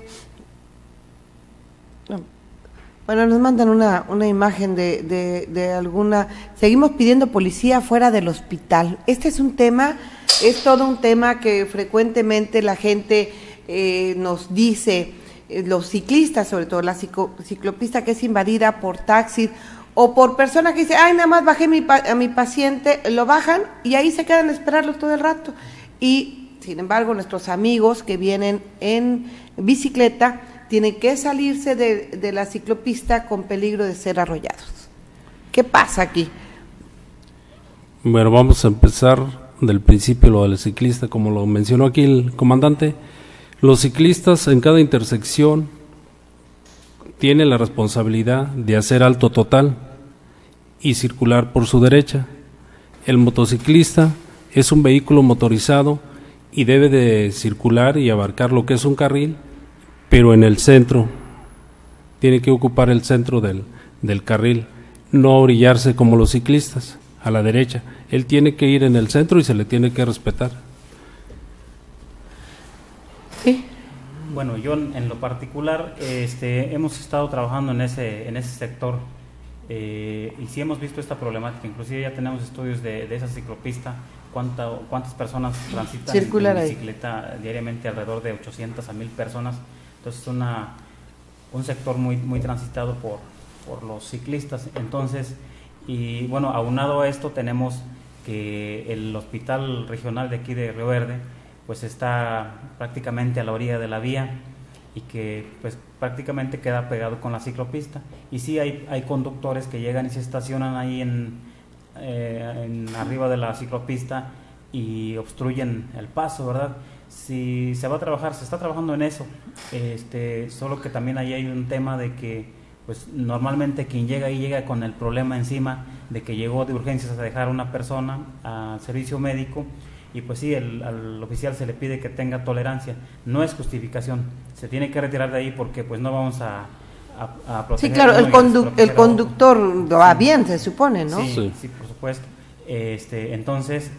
bueno, nos mandan una imagen de alguna, seguimos pidiendo policía fuera del hospital. Este es un tema, es todo un tema que frecuentemente la gente nos dice, los ciclistas, sobre todo la ciclopista que es invadida por taxis o por personas que dicen, ay, nada más bajé a mi paciente, lo bajan y ahí se quedan a esperarlo todo el rato. Y, sin embargo, nuestros amigos que vienen en bicicleta tienen que salirse de la ciclopista con peligro de ser arrollados. ¿Qué pasa aquí? Bueno, vamos a empezar del principio lo del ciclista, como lo mencionó aquí el comandante. Los ciclistas en cada intersección tienen la responsabilidad de hacer alto total y circular por su derecha. El motociclista es un vehículo motorizado y debe de circular y abarcar lo que es un carril, pero en el centro, tiene que ocupar el centro del carril, no orillarse como los ciclistas, a la derecha. Él tiene que ir en el centro y se le tiene que respetar. Sí. Bueno, yo en lo particular hemos estado trabajando en ese sector y sí hemos visto esta problemática, inclusive ya tenemos estudios de esa ciclopista, cuántas personas transitan en bicicleta diariamente, alrededor de 800 a 1000 personas, entonces es un sector muy transitado por los ciclistas. Entonces, y bueno, aunado a esto tenemos que el hospital regional de aquí de Río Verde pues está prácticamente a la orilla de la vía y que pues prácticamente queda pegado con la ciclopista, y sí hay conductores que llegan y se estacionan ahí en arriba de la ciclopista y obstruyen el paso, ¿verdad? Si se va a trabajar, se está trabajando en eso, solo que también ahí hay un tema de que pues normalmente quien llega ahí llega con el problema encima de que llegó de urgencias a dejar a una persona al servicio médico, y pues sí, al oficial se le pide que tenga tolerancia, no es justificación, se tiene que retirar de ahí porque pues no vamos a proteger. Sí, claro, el conductor va bien, se supone, ¿no? Sí, por supuesto. Entonces,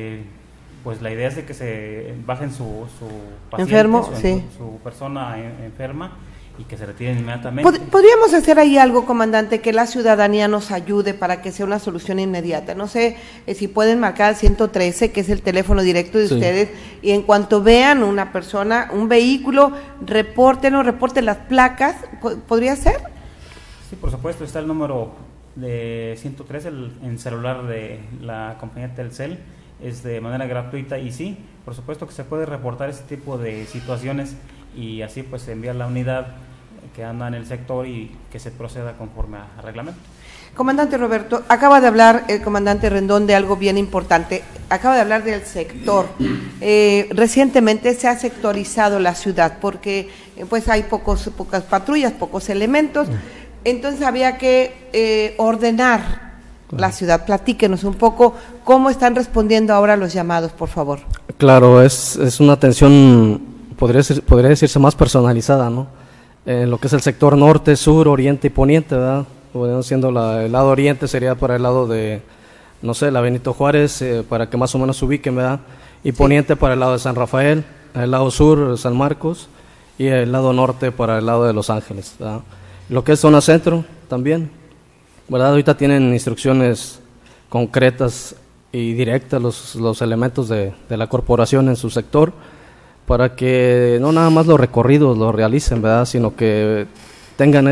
pues la idea es de que se bajen su paciente, enfermo, su persona enferma, y que se retiren inmediatamente. ¿Podríamos hacer ahí algo, comandante, que la ciudadanía nos ayude para que sea una solución inmediata? No sé si pueden marcar al 113, que es el teléfono directo de ustedes, y en cuanto vean una persona, un vehículo, reporten las placas. ¿Podría ser? Sí, por supuesto, está el número de 113 en celular de la compañía Telcel, es de manera gratuita, y sí, por supuesto que se puede reportar ese tipo de situaciones y así pues enviar la unidad que anda en el sector y que se proceda conforme a reglamento. Comandante Roberto, acaba de hablar el comandante Rendón de algo bien importante, acaba de hablar del sector. Recientemente se ha sectorizado la ciudad porque pues hay pocas patrullas, pocos elementos, entonces había que ordenar la ciudad. Platíquenos un poco cómo están respondiendo ahora los llamados, por favor. Claro, es una atención, podría decirse más personalizada, ¿no? En lo que es el sector norte, sur, oriente y poniente, ¿verdad? Bueno, siendo el lado oriente sería para el lado de, no sé, la Benito Juárez, para que más o menos se ubiquen, ¿verdad? Y poniente para el lado de San Rafael, el lado sur, San Marcos, y el lado norte para el lado de Los Ángeles, ¿verdad? Lo que es zona centro también, ¿verdad? Ahorita tienen instrucciones concretas y directas los elementos de la corporación en su sector, para que no nada más los recorridos los realicen, ¿verdad? Sino que tengan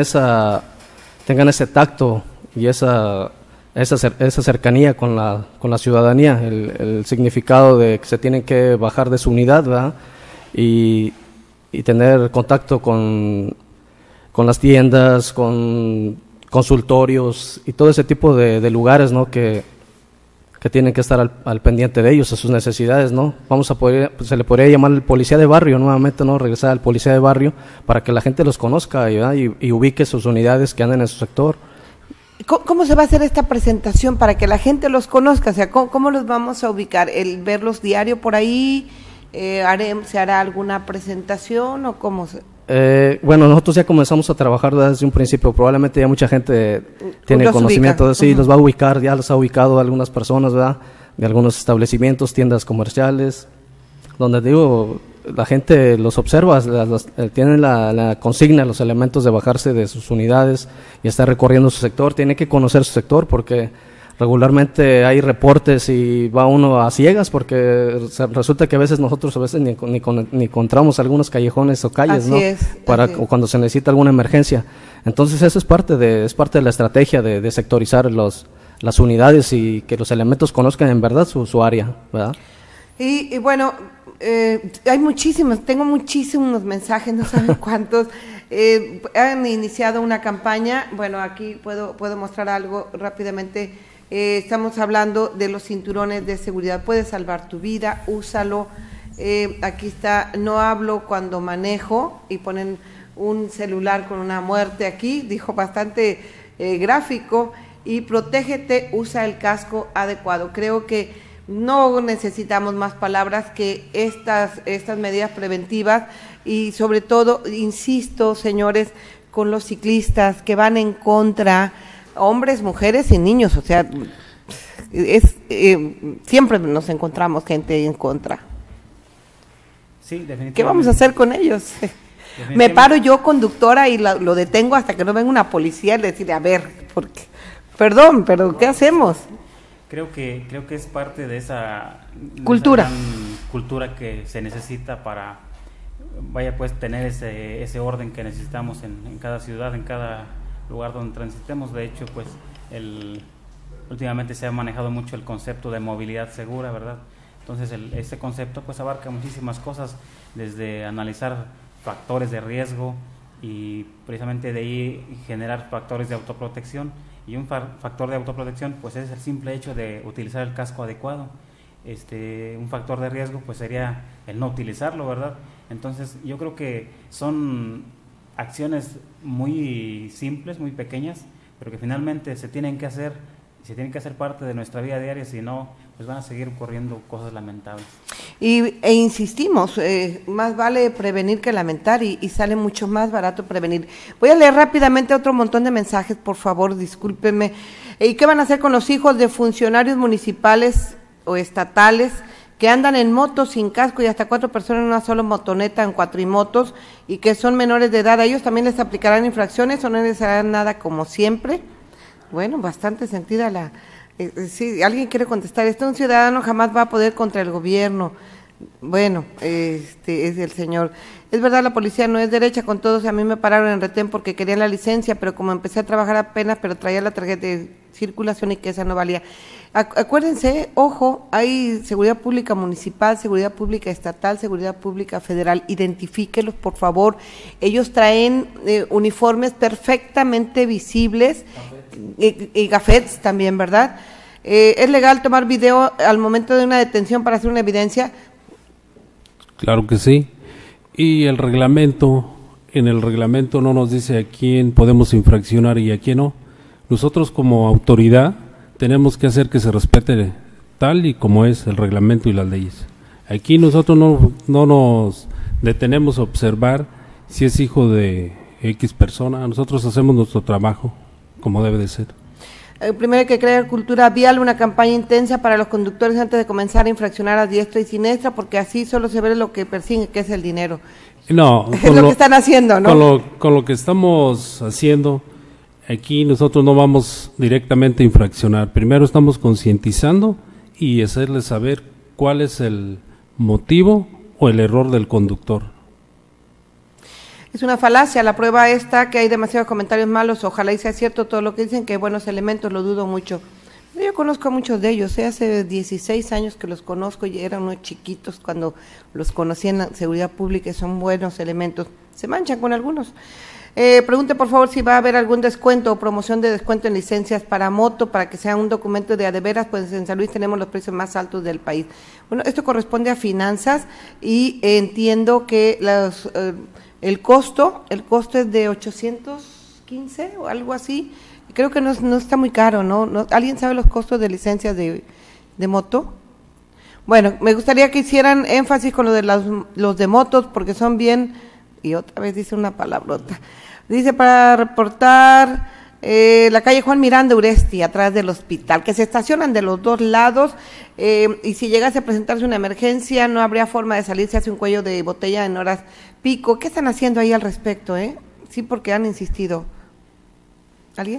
ese tacto y esa cercanía con la ciudadanía, el significado de que se tienen que bajar de su unidad, ¿verdad? Y tener contacto con las tiendas, con consultorios y todo ese tipo de lugares, ¿no? Que tienen que estar al pendiente de ellos, a sus necesidades, ¿no? Se le podría llamar el policía de barrio nuevamente, ¿no? Regresar al policía de barrio para que la gente los conozca y ubique sus unidades que andan en su sector. ¿Cómo se va a hacer esta presentación para que la gente los conozca? O sea, ¿cómo los vamos a ubicar? ¿El verlos diario por ahí? ¿Se hará alguna presentación o cómo se...? Bueno, nosotros ya comenzamos a trabajar desde un principio, probablemente ya mucha gente tiene conocimiento de eso, y los va a ubicar, ya los ha ubicado algunas personas, ¿verdad? De algunos establecimientos, tiendas comerciales, donde digo, la gente los observa, tienen la consigna, los elementos de bajarse de sus unidades y estar recorriendo su sector, tiene que conocer su sector porque regularmente hay reportes y va uno a ciegas porque resulta que a veces nosotros ni encontramos algunos callejones o calles, ¿no? O cuando se necesita alguna emergencia. Entonces eso es parte de la estrategia de sectorizar las unidades y que los elementos conozcan en verdad su área, ¿verdad? Y bueno, tengo muchísimos mensajes, no saben cuántos. Han iniciado una campaña, bueno, aquí puedo mostrar algo rápidamente. Estamos hablando de los cinturones de seguridad, puede salvar tu vida, úsalo. Aquí está, no hablo cuando manejo, y ponen un celular con una muerte aquí, dijo bastante gráfico, y protégete, usa el casco adecuado. Creo que no necesitamos más palabras que estas medidas preventivas, y sobre todo, insisto, señores, con los ciclistas que van en contra, hombres, mujeres y niños, o sea, siempre nos encontramos gente en contra. Sí, definitivamente. ¿Qué vamos a hacer con ellos? Me paro yo, conductora, y lo detengo hasta que no venga una policía y le decirle, a ver, porque, perdón, pero ¿qué hacemos? Creo que es parte de esa cultura. Esa gran cultura que se necesita para, tener ese orden que necesitamos en cada ciudad, en cada lugar donde transitemos. De hecho, últimamente se ha manejado mucho el concepto de movilidad segura, ¿verdad? Entonces, ese concepto abarca muchísimas cosas, desde analizar factores de riesgo y precisamente de ahí generar factores de autoprotección. Y un factor de autoprotección es el simple hecho de utilizar el casco adecuado. Un factor de riesgo sería el no utilizarlo, ¿verdad? Entonces, yo creo que son acciones muy simples, muy pequeñas, pero que finalmente se tienen que hacer parte de nuestra vida diaria, si no, van a seguir ocurriendo cosas lamentables. E insistimos, más vale prevenir que lamentar, y sale mucho más barato prevenir. Voy a leer rápidamente otro montón de mensajes, por favor, discúlpenme. ¿Y qué van a hacer con los hijos de funcionarios municipales o estatales que andan en motos sin casco y hasta 4 personas en una sola motoneta, en cuatrimotos, y que son menores de edad? ¿A ellos también les aplicarán infracciones o no les harán nada como siempre? Bueno, bastante sentida la... si alguien quiere contestar esto, un ciudadano jamás va a poder contra el gobierno. Bueno, es el señor. Es verdad, la policía no es derecha con todos. A mí me pararon en retén porque querían la licencia, pero como empecé a trabajar apenas, pero traía la tarjeta de circulación y que esa no valía. Acuérdense, ojo, hay seguridad pública municipal, seguridad pública estatal, seguridad pública federal. Identifíquelos, por favor. Ellos traen uniformes perfectamente visibles y gafetes también, ¿verdad? ¿Es legal tomar video al momento de una detención para hacer una evidencia? Claro que sí. Y en el reglamento no nos dice a quién podemos infraccionar y a quién no. Nosotros como autoridad tenemos que hacer que se respete tal y como es el reglamento y las leyes. Aquí nosotros no nos detenemos a observar si es hijo de X persona. Nosotros hacemos nuestro trabajo como debe de ser. Primero hay que crear cultura vial, una campaña intensa para los conductores antes de comenzar a infraccionar a diestra y siniestra, porque así solo se ve lo que persiguen, que es el dinero. No, es lo que están haciendo, ¿no? Con lo que estamos haciendo, aquí nosotros no vamos directamente a infraccionar. Primero estamos concientizando y hacerles saber cuál es el motivo o el error del conductor. Es una falacia, la prueba está que hay demasiados comentarios malos, ojalá y sea cierto todo lo que dicen, que hay buenos elementos, lo dudo mucho. Yo conozco a muchos de ellos, hace 16 años que los conozco y eran unos chiquitos cuando los conocí en la seguridad pública y son buenos elementos, se manchan con algunos. Pregunte por favor si va a haber algún descuento o promoción de descuento en licencias para moto, para que sea un documento de adeveras, pues en San Luis tenemos los precios más altos del país. Bueno, esto corresponde a finanzas y entiendo que el costo es de 815 o algo así. Creo que no está muy caro, ¿no? ¿Alguien sabe los costos de licencias de moto? Bueno, me gustaría que hicieran énfasis con lo de los de motos, porque son bien, y otra vez dice una palabrota, dice para reportar la calle Juan Miranda Uresti, atrás del hospital, que se estacionan de los dos lados, y si llegase a presentarse una emergencia, no habría forma de salirse hacia un cuello de botella en horas pico. ¿Qué están haciendo ahí al respecto, Sí, porque han insistido. ¿Alguien?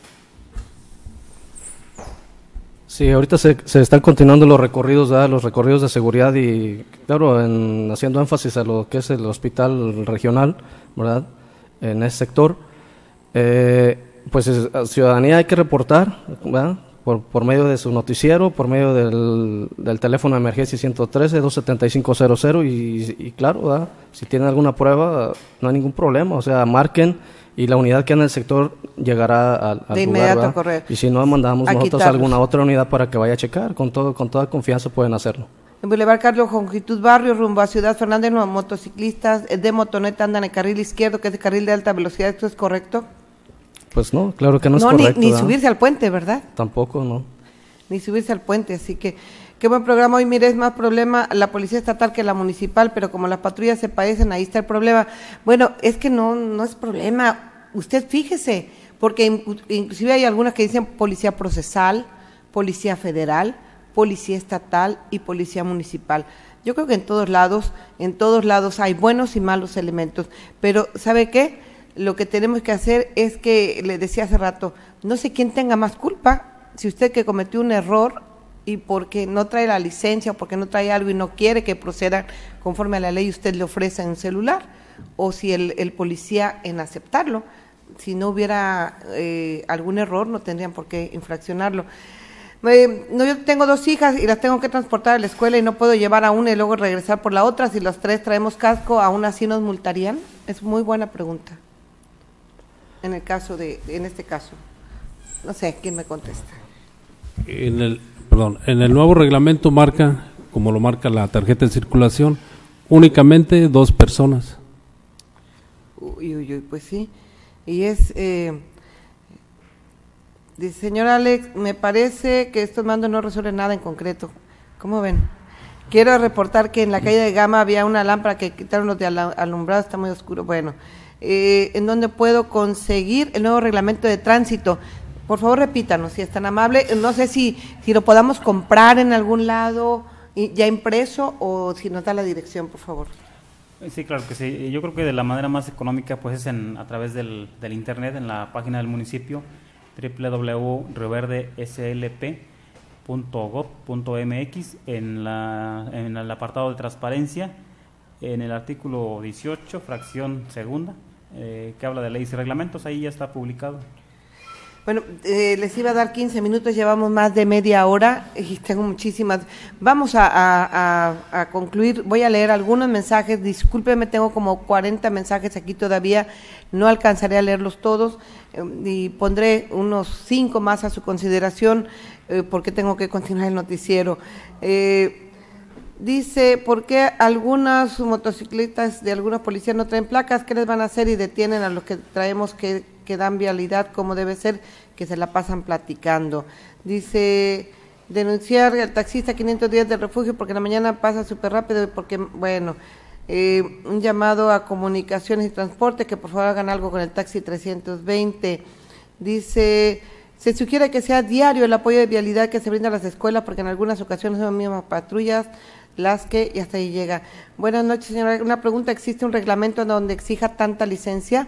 Sí, ahorita se están continuando los recorridos de seguridad y, claro, haciendo énfasis a lo que es el hospital regional, ¿verdad?, en ese sector. Pues a ciudadanía hay que reportar, ¿verdad?, por medio de su noticiero, por medio del teléfono de emergencia 113-275-00 y claro, ¿verdad?, si tienen alguna prueba, no hay ningún problema, o sea, marquen y la unidad que anda en el sector llegará al de lugar, inmediato, ¿verdad? correr. Y si no, mandamos A nosotros quitarlos. alguna otra unidad para que vaya a checar, con toda confianza pueden hacerlo. En Boulevard Carlos Longitud Barrio, rumbo a Ciudad Fernández, los motociclistas de motoneta andan en el carril izquierdo, que es el carril de alta velocidad. ¿Esto es correcto? Pues no, claro que no es No, correcto. ni ¿verdad? subirse al puente, ¿verdad? Tampoco, no. Ni subirse al puente, así que qué buen programa. Hoy, mire, es más problema la policía estatal que la municipal, pero como las patrullas se parecen, ahí está el problema. Bueno, es que no es problema. Usted fíjese, porque inclusive hay algunas que dicen policía procesal, policía federal, policía estatal y policía municipal. Yo creo que en todos lados hay buenos y malos elementos, pero ¿sabe qué? Lo que tenemos que hacer es que, le decía hace rato, no sé quién tenga más culpa, si usted que cometió un error y porque no trae la licencia o porque no trae algo y no quiere que proceda conforme a la ley, usted le ofrece un celular, o si el policía en aceptarlo. Si no hubiera algún error, no tendrían por qué infraccionarlo. Yo tengo 2 hijas y las tengo que transportar a la escuela y no puedo llevar a una y luego regresar por la otra. Si las 3 traemos casco, ¿aún así nos multarían? Es muy buena pregunta. En este caso. No sé, ¿quién me contesta? En el nuevo reglamento marca, como lo marca la tarjeta de circulación, únicamente 2 personas. Pues sí. Y es, dice, señor Alex, me parece que estos mandos no resuelven nada en concreto. ¿Cómo ven? Quiero reportar que en la calle de Gama había una lámpara que quitaron los de alumbrado, está muy oscuro. Bueno, ¿en dónde puedo conseguir el nuevo reglamento de tránsito? Por favor, repítanos, si es tan amable. No sé si lo podamos comprar en algún lado, ya impreso, o si nos da la dirección, por favor. Sí, claro que sí. Yo creo que de la manera más económica pues es a través del internet, en la página del municipio, www.rioverdeslp.gov.mx, en el apartado de transparencia, en el artículo 18, fracción segunda, que habla de leyes y reglamentos, ahí ya está publicado. Bueno, les iba a dar 15 minutos, llevamos más de media hora y tengo muchísimas. Vamos a concluir, voy a leer algunos mensajes, discúlpeme, tengo como 40 mensajes aquí todavía, no alcanzaré a leerlos todos y pondré unos 5 más a su consideración porque tengo que continuar el noticiero. Dice, ¿por qué algunas motocicletas de algunos policías no traen placas? ¿Qué les van a hacer? Y detienen a los que traemos que dan vialidad como debe ser, que se la pasan platicando. Dice, denunciar al taxista 500 días de refugio porque en la mañana pasa súper rápido, porque, bueno, un llamado a comunicaciones y transporte, que por favor hagan algo con el taxi 320. Dice, se sugiere que sea diario el apoyo de vialidad que se brinda a las escuelas, porque en algunas ocasiones son mismas patrullas las que, y hasta ahí llega. Buenas noches, señora. Una pregunta, ¿existe un reglamento donde exija tanta licencia?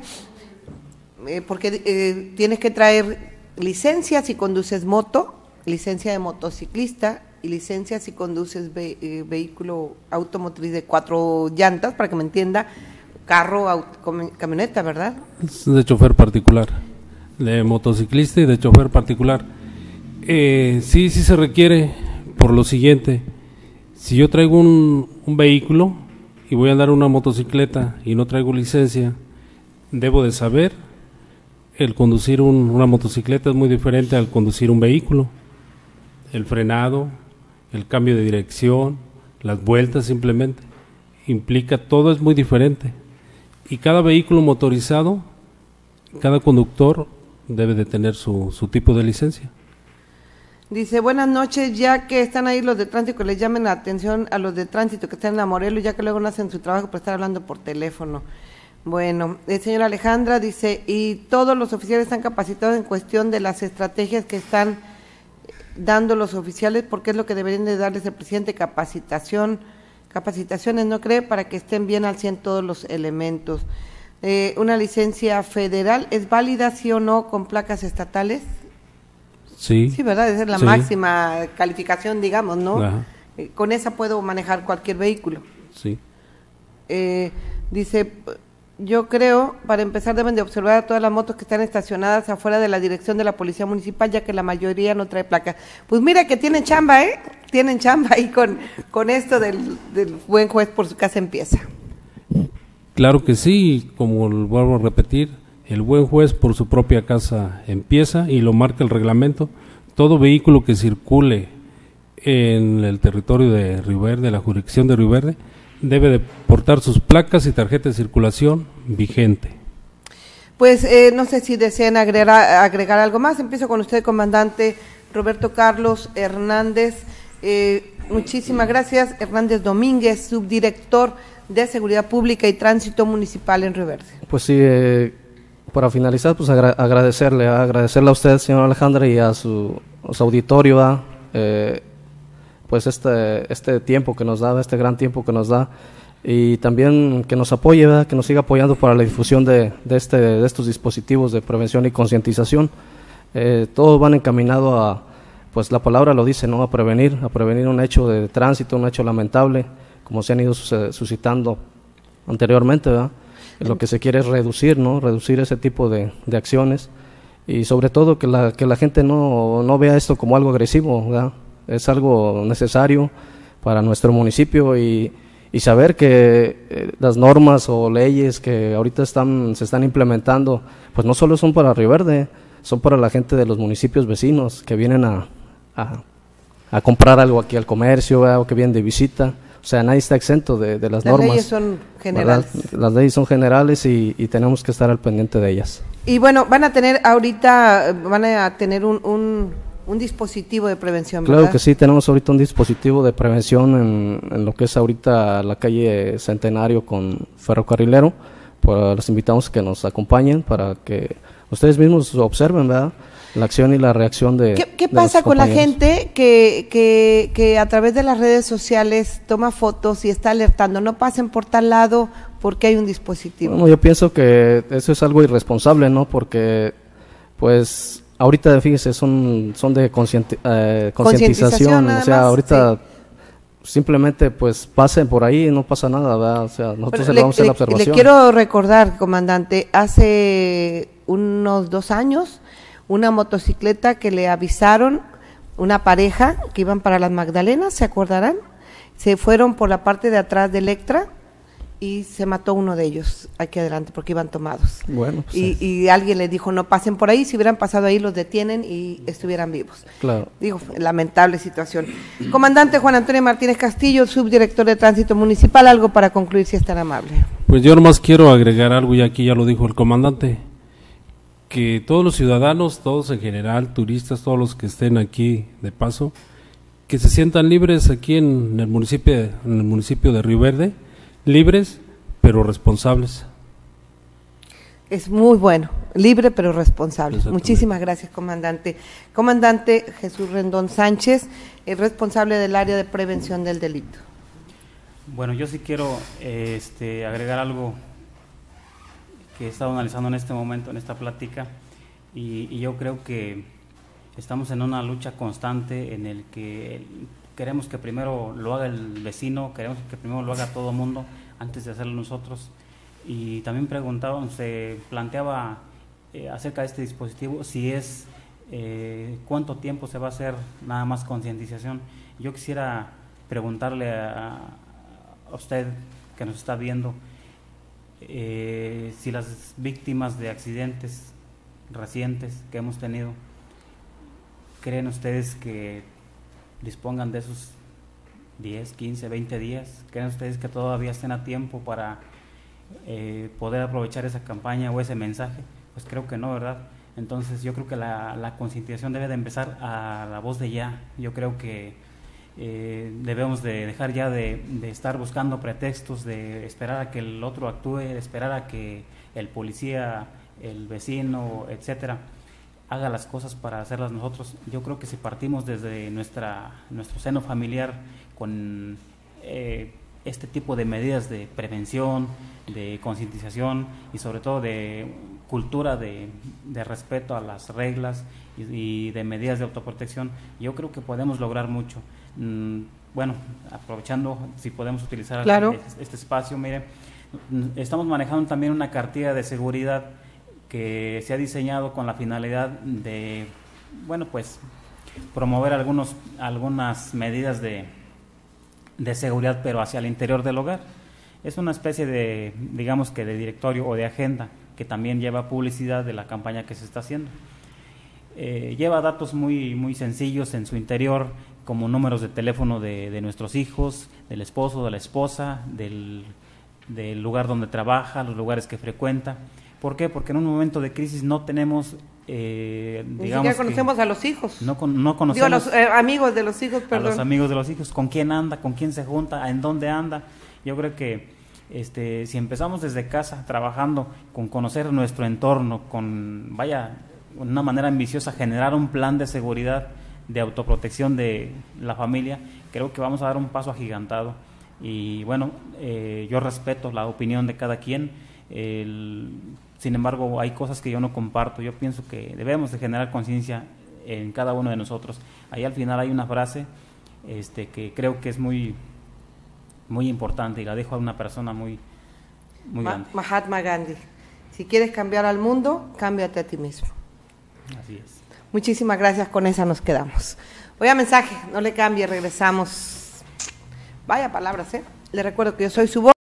Porque tienes que traer licencia si conduces moto, licencia de motociclista y licencia si conduces vehículo automotriz de 4 llantas, para que me entienda, carro, camioneta, ¿verdad? Es de chofer particular, de motociclista y de chofer particular. Sí se requiere por lo siguiente: si yo traigo un vehículo y voy a andar una motocicleta y no traigo licencia, debo de saber, el conducir una motocicleta es muy diferente al conducir un vehículo. El frenado, el cambio de dirección, las vueltas simplemente, implica, todo es muy diferente. Y cada vehículo motorizado, cada conductor debe de tener su tipo de licencia. Dice, buenas noches, ya que están ahí los de tránsito, que les llamen la atención a los de tránsito que están en la Morelos, ya que luego no hacen su trabajo por estar hablando por teléfono. Bueno, señora Alejandra dice, y todos los oficiales están capacitados en cuestión de las estrategias que están dando los oficiales, porque es lo que deberían de darles el presidente, capacitaciones, ¿no cree? Para que estén bien al 100 todos los elementos. Una licencia federal, ¿es válida sí o no con placas estatales? Sí. Sí, ¿verdad? Esa es la máxima calificación, digamos, ¿no? Con esa puedo manejar cualquier vehículo. Sí. Dice, yo creo, para empezar deben de observar a todas las motos que están estacionadas afuera de la dirección de la Policía Municipal, ya que la mayoría no trae placa. Pues mira que tienen chamba, tienen chamba ahí con esto del buen juez por su casa empieza. Claro que sí, como vuelvo a repetir, el buen juez por su propia casa empieza y lo marca el reglamento. Todo vehículo que circule en el territorio de Río Verde, la jurisdicción de Río Verde, debe de portar sus placas y tarjeta de circulación vigente. Pues no sé si desean agregar algo más. Empiezo con usted, comandante Roberto Carlos Hernández. Muchísimas gracias. Hernández Domínguez, subdirector de Seguridad Pública y Tránsito Municipal en Río Verde. Pues sí, para finalizar, pues agradecerle a usted, señora Alejandra, y a su auditorio, pues este tiempo que nos da, este gran tiempo que nos da, y también que nos apoye, ¿verdad? Que nos siga apoyando para la difusión de estos dispositivos de prevención y concientización. Todos van encaminados a, pues la palabra lo dice, ¿no? A prevenir un hecho de tránsito, un hecho lamentable, como se han ido suscitando anteriormente, ¿verdad? Lo que se quiere es reducir, ¿no? Reducir ese tipo de acciones, y sobre todo que la gente no vea esto como algo agresivo, ¿verdad? Es algo necesario para nuestro municipio, y saber que las normas o leyes que ahorita se están implementando, pues no solo son para Río Verde, son para la gente de los municipios vecinos que vienen a comprar algo aquí al comercio, ¿verdad? O que vienen de visita. O sea, nadie está exento de las normas. Las leyes son generales. ¿Verdad? Las leyes son generales y tenemos que estar al pendiente de ellas. Y bueno, van a tener un dispositivo de prevención, ¿verdad? Claro que sí, tenemos ahorita un dispositivo de prevención en lo que es ahorita la calle Centenario con Ferrocarrilero. Pues los invitamos a que nos acompañen para que ustedes mismos observen, ¿verdad?, la acción y la reacción de ¿Qué pasa con la gente que a través de las redes sociales toma fotos y está alertando? No pasen por tal lado porque hay un dispositivo. Bueno, yo pienso que eso es algo irresponsable, ¿no? Porque, pues, ahorita, fíjese, son de concientización, o sea, ahorita simplemente, pues, pasen por ahí y no pasa nada, ¿verdad? O sea, nosotros le vamos a hacer la observación. Le quiero recordar, comandante, hace unos 2 años, una motocicleta que le avisaron, una pareja que iban para las Magdalenas, ¿se acordarán? Se fueron por la parte de atrás de Electra y se mató uno de ellos aquí adelante porque iban tomados. Bueno, pues y alguien le dijo, no pasen por ahí, si hubieran pasado ahí los detienen y estuvieran vivos. Claro. Digo, lamentable situación. Comandante Juan Antonio Martínez Castillo, subdirector de Tránsito Municipal, algo para concluir, si es tan amable. Pues yo nomás quiero agregar algo, y aquí ya lo dijo el comandante, que todos los ciudadanos, todos en general, turistas, todos los que estén aquí de paso, que se sientan libres aquí en el municipio de Río Verde, libres pero responsables. Es muy bueno, libre pero responsable. Muchísimas gracias, comandante. Comandante Jesús Rendón Sánchez, el responsable del área de prevención del delito. Bueno, yo sí quiero agregar algo que he estado analizando en este momento, en esta plática, y yo creo que estamos en una lucha constante en el que queremos que primero lo haga el vecino, queremos que primero lo haga todo el mundo antes de hacerlo nosotros. Y también se planteaba acerca de este dispositivo, si es cuánto tiempo se va a hacer nada más concientización. Yo quisiera preguntarle a usted que nos está viendo, si las víctimas de accidentes recientes que hemos tenido, ¿creen ustedes que dispongan de esos 10, 15, 20 días? ¿Creen ustedes que todavía estén a tiempo para poder aprovechar esa campaña o ese mensaje? Pues creo que no, ¿verdad? Entonces yo creo que la concientización debe de empezar a la voz de ya. Yo creo que debemos de dejar ya de estar buscando pretextos, de esperar a que el otro actúe, de esperar a que el policía, el vecino, etcétera, haga las cosas para hacerlas nosotros. Yo creo que si partimos desde nuestro seno familiar con este tipo de medidas de prevención, de concientización y sobre todo de cultura de respeto a las reglas y de medidas de autoprotección, yo creo que podemos lograr mucho. Bueno, aprovechando, si podemos utilizar claro. este espacio, mire, estamos manejando también una cartilla de seguridad que se ha diseñado con la finalidad de, bueno, pues promover algunas medidas de seguridad, pero hacia el interior del hogar. Es una especie de, digamos que de directorio o de agenda que también lleva publicidad de la campaña que se está haciendo. Lleva datos muy sencillos en su interior, como números de teléfono de nuestros hijos, del esposo, de la esposa, del lugar donde trabaja, los lugares que frecuenta. ¿Por qué? Porque en un momento de crisis no tenemos, digamos, ni siquiera conocemos a los hijos. No conocemos. Digo, a los amigos de los hijos, perdón. A los amigos de los hijos, con quién anda, con quién se junta, en dónde anda. Yo creo que si empezamos desde casa trabajando con conocer nuestro entorno, con, una manera ambiciosa, generar un plan de seguridad, de autoprotección de la familia, creo que vamos a dar un paso agigantado. Y bueno, yo respeto la opinión de cada quien, sin embargo hay cosas que yo no comparto. Yo pienso que debemos de generar conciencia en cada uno de nosotros. Ahí al final hay una frase que creo que es muy importante y la dejo a una persona muy grande. Mahatma Gandhi: si quieres cambiar al mundo, cámbiate a ti mismo. Así es. Muchísimas gracias, con esa nos quedamos. Voy a mensaje, no le cambie, regresamos. Vaya palabras, Le recuerdo que yo soy su voz.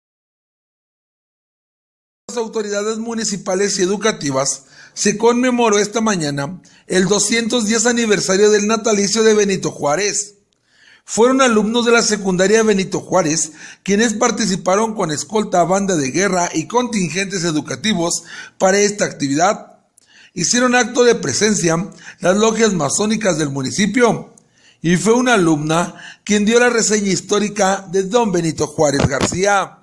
Las autoridades municipales y educativas se conmemoró esta mañana el 210 aniversario del natalicio de Benito Juárez. Fueron alumnos de la secundaria Benito Juárez quienes participaron con escolta, banda de guerra y contingentes educativos para esta actividad. Hicieron acto de presencia las logias masónicas del municipio y fue una alumna quien dio la reseña histórica de don Benito Juárez García.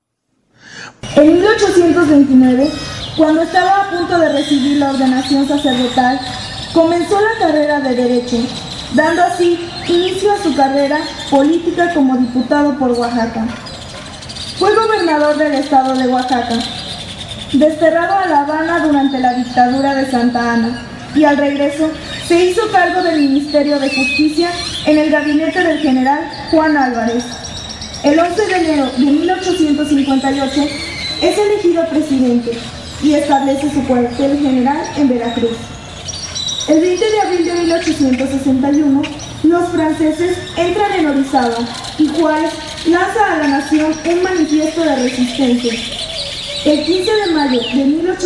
En 1829, cuando estaba a punto de recibir la ordenación sacerdotal, comenzó la carrera de Derecho, dando así inicio a su carrera política como diputado por Oaxaca. Fue gobernador del estado de Oaxaca, desterrado a La Habana durante la dictadura de Santa Anna, y al regreso se hizo cargo del Ministerio de Justicia en el gabinete del general Juan Álvarez. El 11 de enero de 1858 es elegido presidente y establece su cuartel general en Veracruz. El 20 de abril de 1861, los franceses entran en Orizaba y Juárez lanza a la nación un manifiesto de resistencia. El 15 de mayo de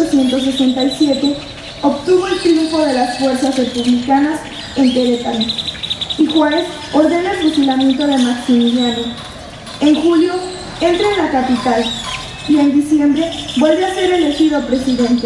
1867 obtuvo el triunfo de las fuerzas republicanas en Querétaro y Juárez ordena el fusilamiento de Maximiliano. En julio entra en la capital y en diciembre vuelve a ser elegido presidente.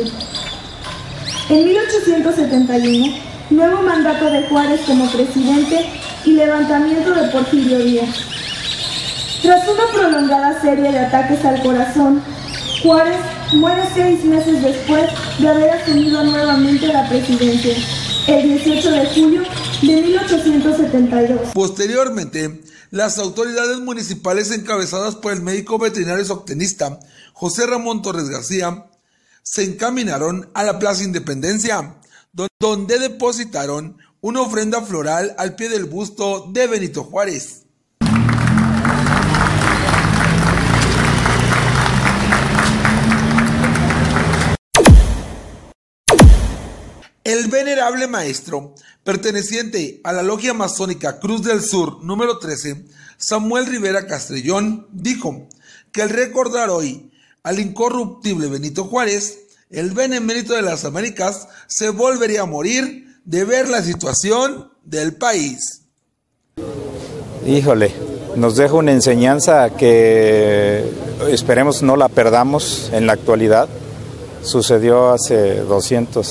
En 1871, nuevo mandato de Juárez como presidente y levantamiento de Porfirio Díaz. Tras una prolongada serie de ataques al corazón, Juárez muere 6 meses después de haber asumido nuevamente la presidencia, el 18 de julio de 1872. Posteriormente, las autoridades municipales encabezadas por el médico veterinario zootecnista José Ramón Torres García se encaminaron a la Plaza Independencia, donde depositaron una ofrenda floral al pie del busto de Benito Juárez. El venerable maestro, perteneciente a la logia masónica Cruz del Sur número 13, Samuel Rivera Castrellón, dijo que al recordar hoy al incorruptible Benito Juárez, el benemérito de las Américas se volvería a morir de ver la situación del país. Híjole, nos deja una enseñanza que esperemos no la perdamos en la actualidad. Sucedió hace 200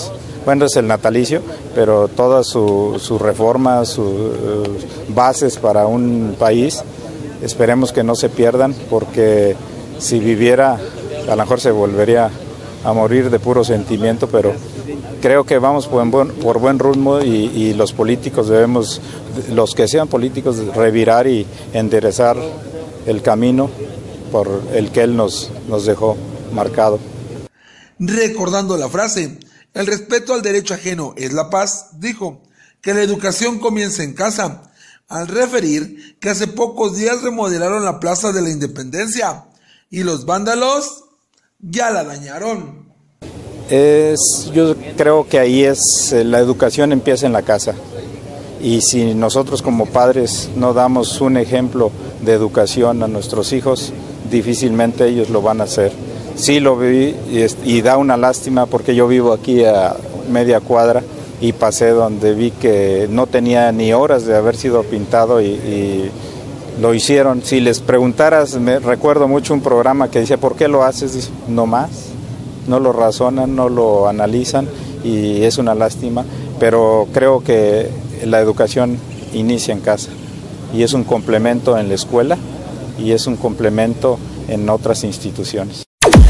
bueno, es el natalicio, pero todas sus reformas, sus bases para un país, esperemos que no se pierdan, porque si viviera, a lo mejor se volvería a morir de puro sentimiento, pero creo que vamos por buen rumbo y los políticos debemos, los que sean políticos, revirar y enderezar el camino por el que él nos dejó marcado. Recordando la frase, el respeto al derecho ajeno es la paz, dijo que la educación comienza en casa, al referir que hace pocos días remodelaron la Plaza de la Independencia y los vándalos ya la dañaron. Yo creo que ahí la educación empieza en la casa, y si nosotros como padres no damos un ejemplo de educación a nuestros hijos, difícilmente ellos lo van a hacer. Sí lo vi y da una lástima, porque yo vivo aquí a media cuadra y pasé donde vi que no tenía ni horas de haber sido pintado y lo hicieron. Si les preguntaras, me recuerdo mucho un programa que decía, ¿por qué lo haces? Dice, no más, no lo razonan, no lo analizan y es una lástima, pero creo que la educación inicia en casa y es un complemento en la escuela y es un complemento en otras instituciones.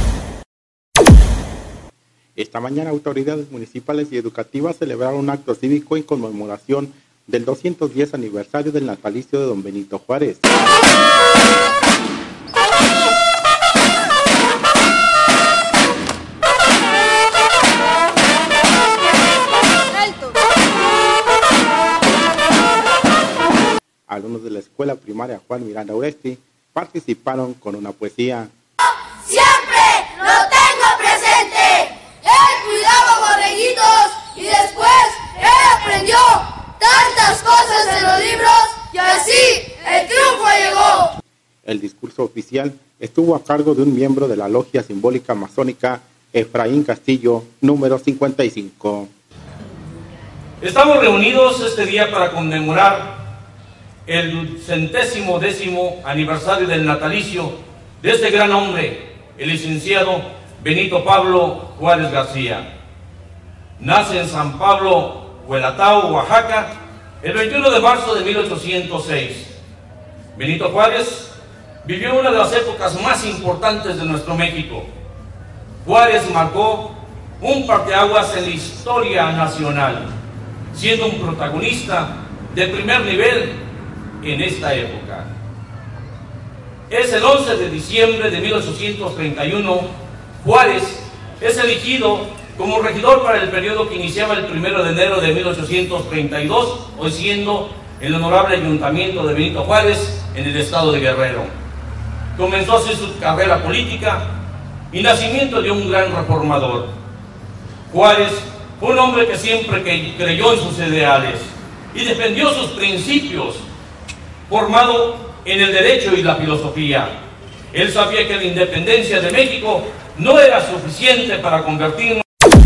Esta mañana autoridades municipales y educativas celebraron un acto cívico en conmemoración del 210 aniversario del natalicio de don Benito Juárez. Alumnos de la escuela primaria Juan Miranda Uresti participaron con una poesía. ¡Siempre lo tengo presente! Él cuidaba borreguitos y después él aprendió tantas cosas en los libros y así el triunfo llegó. El discurso oficial estuvo a cargo de un miembro de la logia simbólica masónica Efraín Castillo, número 55. Estamos reunidos este día para conmemorar el 110º aniversario del natalicio de este gran hombre, el licenciado Benito Pablo Juárez García. Nace en San Pablo, Huelatao, Oaxaca, el 21 de marzo de 1806. Benito Juárez vivió una de las épocas más importantes de nuestro México. Juárez marcó un parteaguas en la historia nacional, siendo un protagonista de primer nivel en esta época. Es el 11 de diciembre de 1831, Juárez es elegido como regidor para el periodo que iniciaba el 1 de enero de 1832, hoy siendo el honorable ayuntamiento de Benito Juárez en el estado de Guerrero. Comenzó así su carrera política y nacimiento de un gran reformador. Juárez fue un hombre que siempre creyó en sus ideales y defendió sus principios, formado en el derecho y la filosofía. Él sabía que la independencia de México no era suficiente para convertirnos.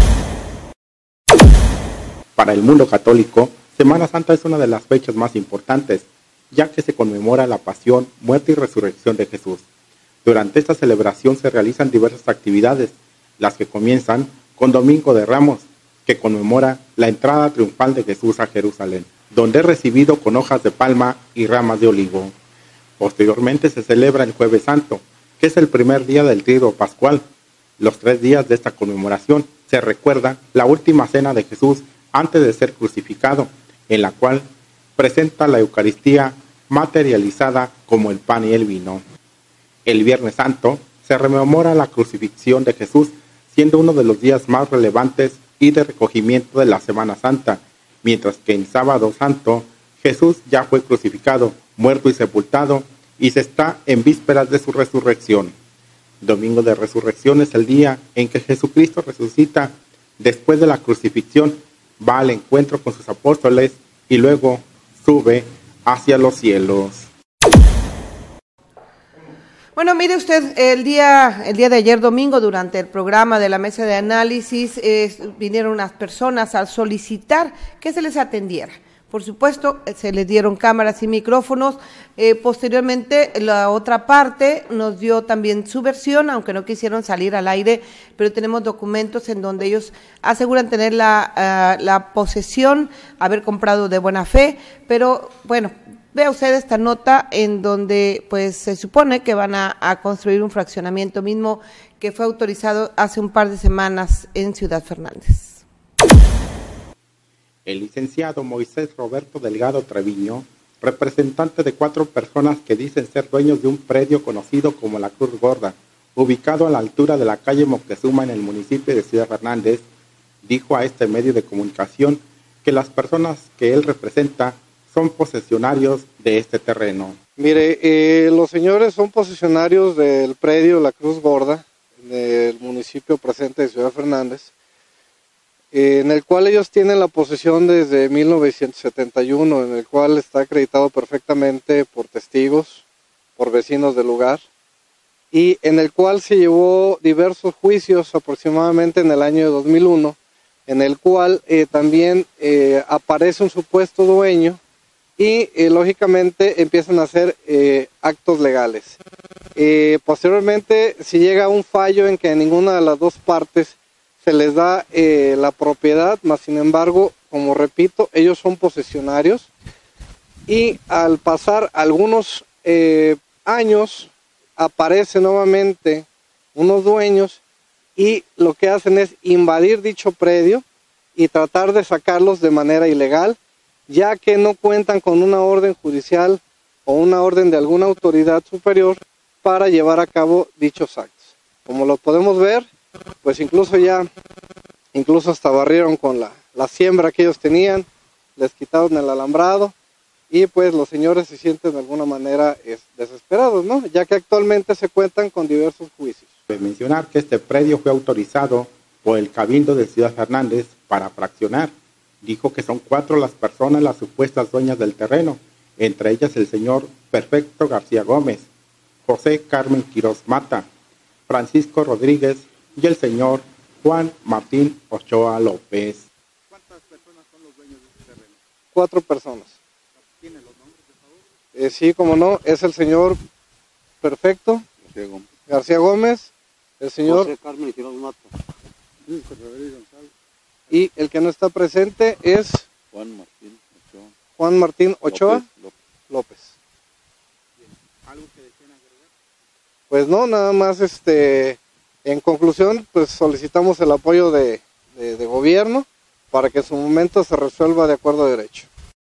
Para el mundo católico, Semana Santa es una de las fechas más importantes, ya que se conmemora la pasión, muerte y resurrección de Jesús. Durante esta celebración se realizan diversas actividades, las que comienzan con Domingo de Ramos, que conmemora la entrada triunfal de Jesús a Jerusalén, donde es recibido con hojas de palma y ramas de olivo. Posteriormente se celebra el Jueves Santo, que es el primer día del Triduo Pascual. Los 3 días de esta conmemoración se recuerda la última cena de Jesús antes de ser crucificado, en la cual presenta la Eucaristía materializada como el pan y el vino. El Viernes Santo se rememora la crucifixión de Jesús, siendo uno de los días más relevantes y de recogimiento de la Semana Santa, mientras que en Sábado Santo Jesús ya fue crucificado, muerto y sepultado, y se está en vísperas de su resurrección. Domingo de Resurrección es el día en que Jesucristo resucita. Después de la crucifixión, va al encuentro con sus apóstoles y luego sube hacia los cielos. Bueno, mire usted, el día de ayer domingo, durante el programa de la mesa de análisis, vinieron unas personas a solicitar que se les atendiera Por supuesto, se le dieron cámaras y micrófonos. Posteriormente, la otra parte nos dio también su versión, aunque no quisieron salir al aire, pero tenemos documentos en donde ellos aseguran tener la posesión, haber comprado de buena fe, pero bueno, vea usted esta nota en donde pues se supone que van a construir un fraccionamiento mismo que fue autorizado hace un par de semanas en Ciudad Fernández. El licenciado Moisés Roberto Delgado Treviño, representante de 4 personas que dicen ser dueños de un predio conocido como La Cruz Gorda, ubicado a la altura de la calle Moctezuma en el municipio de Ciudad Fernández, dijo a este medio de comunicación que las personas que él representa son posesionarios de este terreno. Mire, los señores son posesionarios del predio La Cruz Gorda, del municipio presente de Ciudad Fernández, en el cual ellos tienen la posesión desde 1971, en el cual está acreditado perfectamente por testigos, por vecinos del lugar, y en el cual se llevó diversos juicios aproximadamente en el año de 2001, en el cual también aparece un supuesto dueño y lógicamente empiezan a hacer actos legales. Posteriormente, si llega un fallo en que a ninguna de las dos partes se les da la propiedad, más sin embargo, como repito, ellos son posesionarios, y al pasar algunos años aparecen nuevamente unos dueños y lo que hacen es invadir dicho predio y tratar de sacarlos de manera ilegal, ya que no cuentan con una orden judicial o una orden de alguna autoridad superior para llevar a cabo dichos actos. Como lo podemos ver, pues incluso hasta barrieron con la siembra que ellos tenían, les quitaron el alambrado y pues los señores se sienten de alguna manera desesperados, ¿no? Ya que actualmente se cuentan con diversos juicios. De mencionar que este predio fue autorizado por el Cabildo de Ciudad Fernández para fraccionar. Dijo que son 4 las personas las supuestas dueñas del terreno, entre ellas el señor Perfecto García Gómez, José Carmen Quirós Mata, Francisco Rodríguez y el señor Juan Martín Ochoa López. ¿Cuántas personas son los dueños de este terreno? 4 personas. ¿Tienen los nombres, por favor? Sí, como no, es el señor Perfecto García Gómez, el señor José Carmen Quirós Mata, y el que no está presente es Juan Martín Ochoa López. ¿Algo que deseen agregar? Pues no, nada más en conclusión, pues solicitamos el apoyo de gobierno para que en su momento se resuelva de acuerdo a derecho.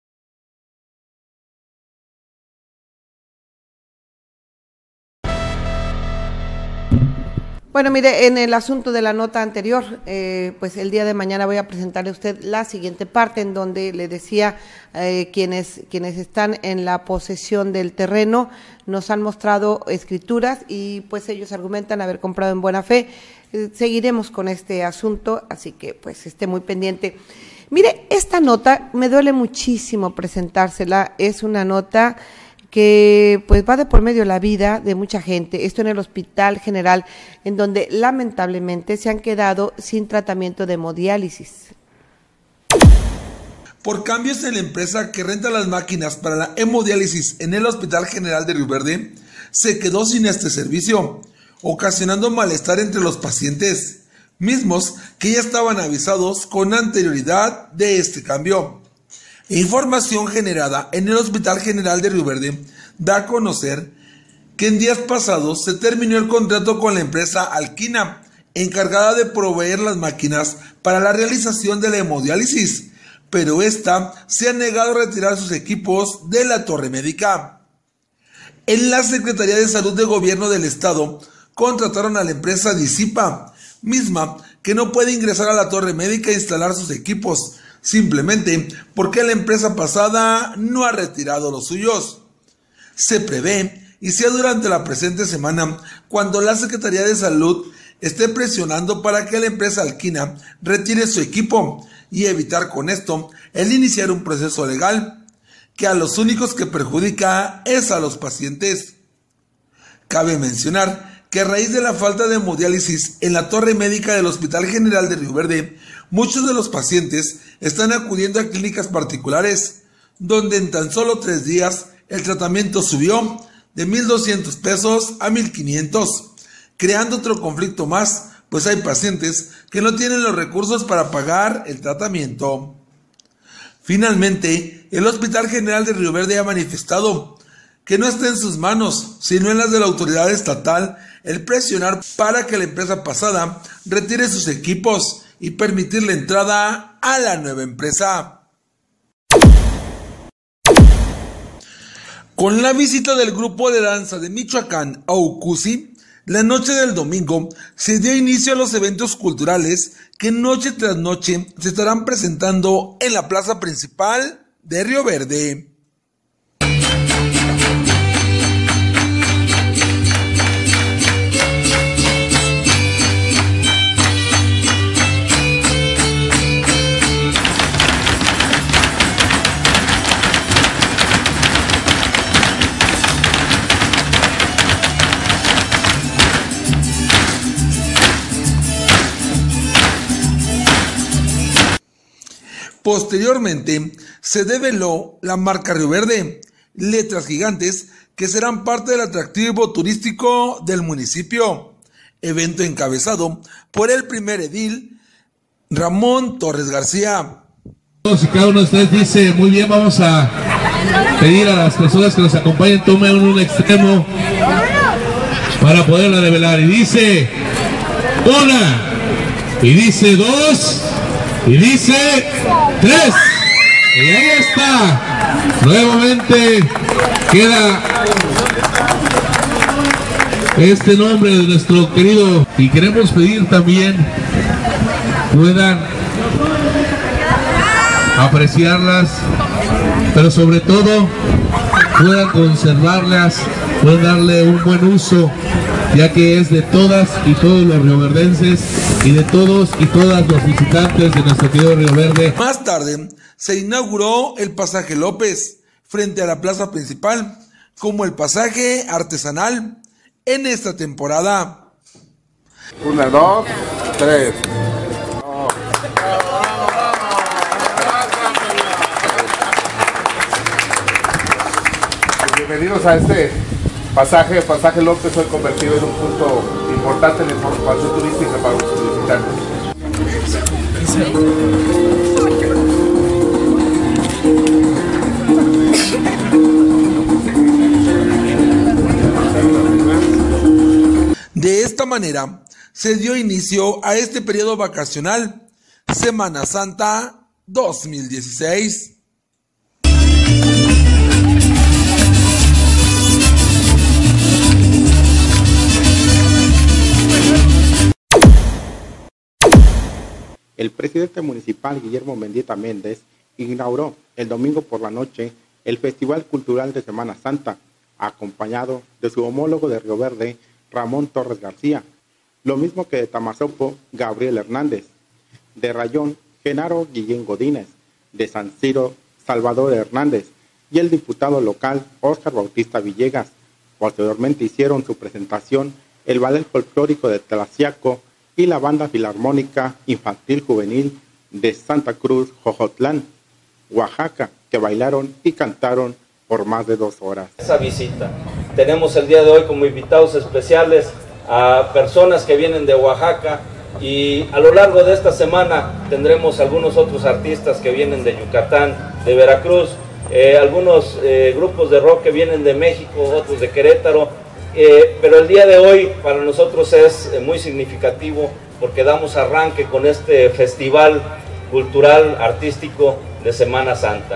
Bueno, mire, en el asunto de la nota anterior, pues el día de mañana voy a presentarle a usted la siguiente parte en donde le decía quienes están en la posesión del terreno nos han mostrado escrituras y pues ellos argumentan haber comprado en buena fe. Seguiremos con este asunto, así que pues esté muy pendiente. Mire, esta nota me duele muchísimo presentársela, es una nota que pues va de por medio la vida de mucha gente, esto en el Hospital General, en donde lamentablemente se han quedado sin tratamiento de hemodiálisis. Por cambios en la empresa que renta las máquinas para la hemodiálisis en el Hospital General de Río Verde, se quedó sin este servicio, ocasionando malestar entre los pacientes, mismos que ya estaban avisados con anterioridad de este cambio. Información generada en el Hospital General de Río Verde da a conocer que en días pasados se terminó el contrato con la empresa Alquina, encargada de proveer las máquinas para la realización de la hemodiálisis, pero esta se ha negado a retirar sus equipos de la torre médica. En la Secretaría de Salud de Gobierno del Estado contrataron a la empresa Disipa, misma que no puede ingresar a la torre médica e instalar sus equipos, simplemente porque la empresa pasada no ha retirado los suyos. Se prevé, y sea durante la presente semana, cuando la Secretaría de Salud esté presionando para que la empresa Alquina retire su equipo y evitar con esto el iniciar un proceso legal, que a los únicos que perjudica es a los pacientes. Cabe mencionar que a raíz de la falta de hemodiálisis en la torre médica del Hospital General de Río Verde, muchos de los pacientes están acudiendo a clínicas particulares, donde en tan solo 3 días el tratamiento subió de 1,200 pesos a 1,500, creando otro conflicto más, pues hay pacientes que no tienen los recursos para pagar el tratamiento. Finalmente, el Hospital General de Río Verde ha manifestado que no está en sus manos, sino en las de la autoridad estatal, el presionar para que la empresa pasada retire sus equipos y permitir la entrada a la nueva empresa. Con la visita del grupo de danza de Michoacán a Ucusi, la noche del domingo se dio inicio a los eventos culturales que noche tras noche se estarán presentando en la plaza principal de Río Verde. Posteriormente, se develó la marca Río Verde, letras gigantes que serán parte del atractivo turístico del municipio. Evento encabezado por el primer edil, Ramón Torres García. Todos y cada uno de ustedes dice, muy bien, vamos a pedir a las personas que nos acompañen, tomen un extremo para poderla develar. Y dice, 1, y dice 2, y dice 3, y ahí está, nuevamente queda este nombre de nuestro querido, y queremos pedir también puedan apreciarlas, pero sobre todo puedan conservarlas, puedan darle un buen uso, ya que es de todas y todos los rioverdenses y de todos y todas los visitantes de nuestro querido Río Verde. Más tarde se inauguró el pasaje López frente a la plaza principal como el pasaje artesanal en esta temporada. 1, 2, 3. Bienvenidos a este pasaje López, hoy convertido en un punto importante en la información turística para nuestros visitantes. De esta manera se dio inicio a este periodo vacacional, Semana Santa 2016. El presidente municipal Guillermo Mendieta Méndez inauguró el domingo por la noche el Festival Cultural de Semana Santa, acompañado de su homólogo de Río Verde, Ramón Torres García, lo mismo que de Tamazopo, Gabriel Hernández, de Rayón, Genaro Guillén Godínez, de San Ciro, Salvador Hernández, y el diputado local Óscar Bautista Villegas. Posteriormente hicieron su presentación el Ballet Folclórico de Tlaxiaco y la Banda Filarmónica Infantil Juvenil de Santa Cruz, Jojotlán, Oaxaca, que bailaron y cantaron por más de 2 horas. Esa visita. Tenemos el día de hoy como invitados especiales a personas que vienen de Oaxaca, y a lo largo de esta semana tendremos algunos otros artistas que vienen de Yucatán, de Veracruz, algunos grupos de rock que vienen de México, otros de Querétaro. Pero el día de hoy para nosotros es muy significativo porque damos arranque con este festival cultural artístico de Semana Santa.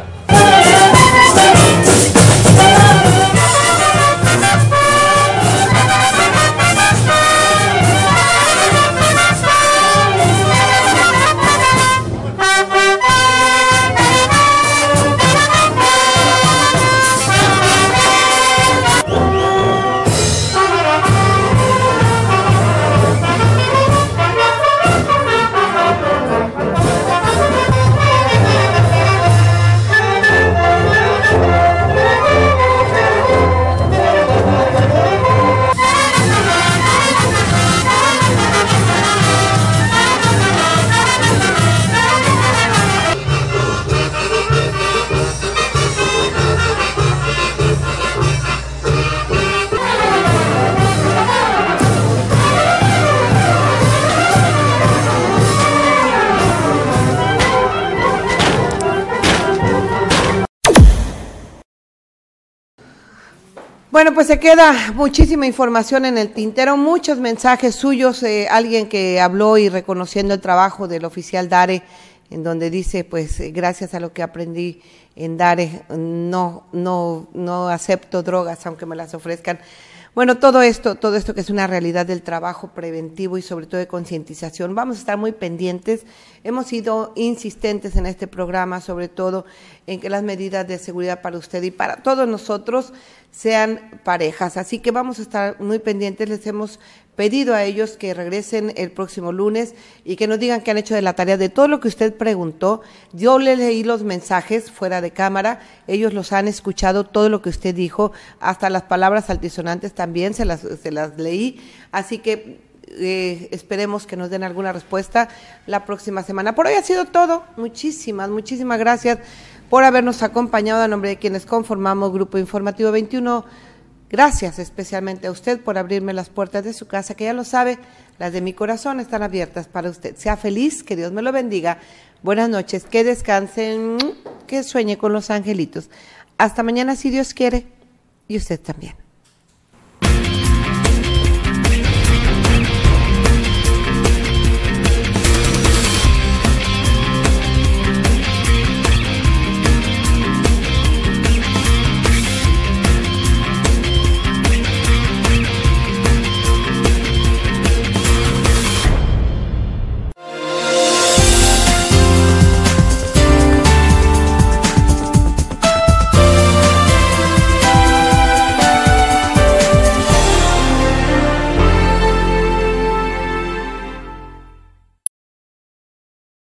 Bueno, pues se queda muchísima información en el tintero, muchos mensajes suyos, alguien que habló y reconociendo el trabajo del oficial Dare, en donde dice, pues gracias a lo que aprendí en Dare, no acepto drogas aunque me las ofrezcan. Bueno, todo esto que es una realidad del trabajo preventivo y sobre todo de concientización, vamos a estar muy pendientes. Hemos sido insistentes en este programa, sobre todo en que las medidas de seguridad para usted y para todos nosotros sean parejas. Así que vamos a estar muy pendientes. Les hemos pedido a ellos que regresen el próximo lunes y que nos digan qué han hecho de la tarea de todo lo que usted preguntó. Yo le leí los mensajes fuera de cámara, ellos los han escuchado, todo lo que usted dijo, hasta las palabras altisonantes también se las leí, así que esperemos que nos den alguna respuesta la próxima semana. Por hoy ha sido todo. Muchísimas gracias por habernos acompañado a nombre de quienes conformamos Grupo Informativo 21. Gracias especialmente a usted por abrirme las puertas de su casa, que ya lo sabe, las de mi corazón están abiertas para usted. Sea feliz, que Dios me lo bendiga. Buenas noches, que descansen, que sueñe con los angelitos. Hasta mañana si Dios quiere, y usted también.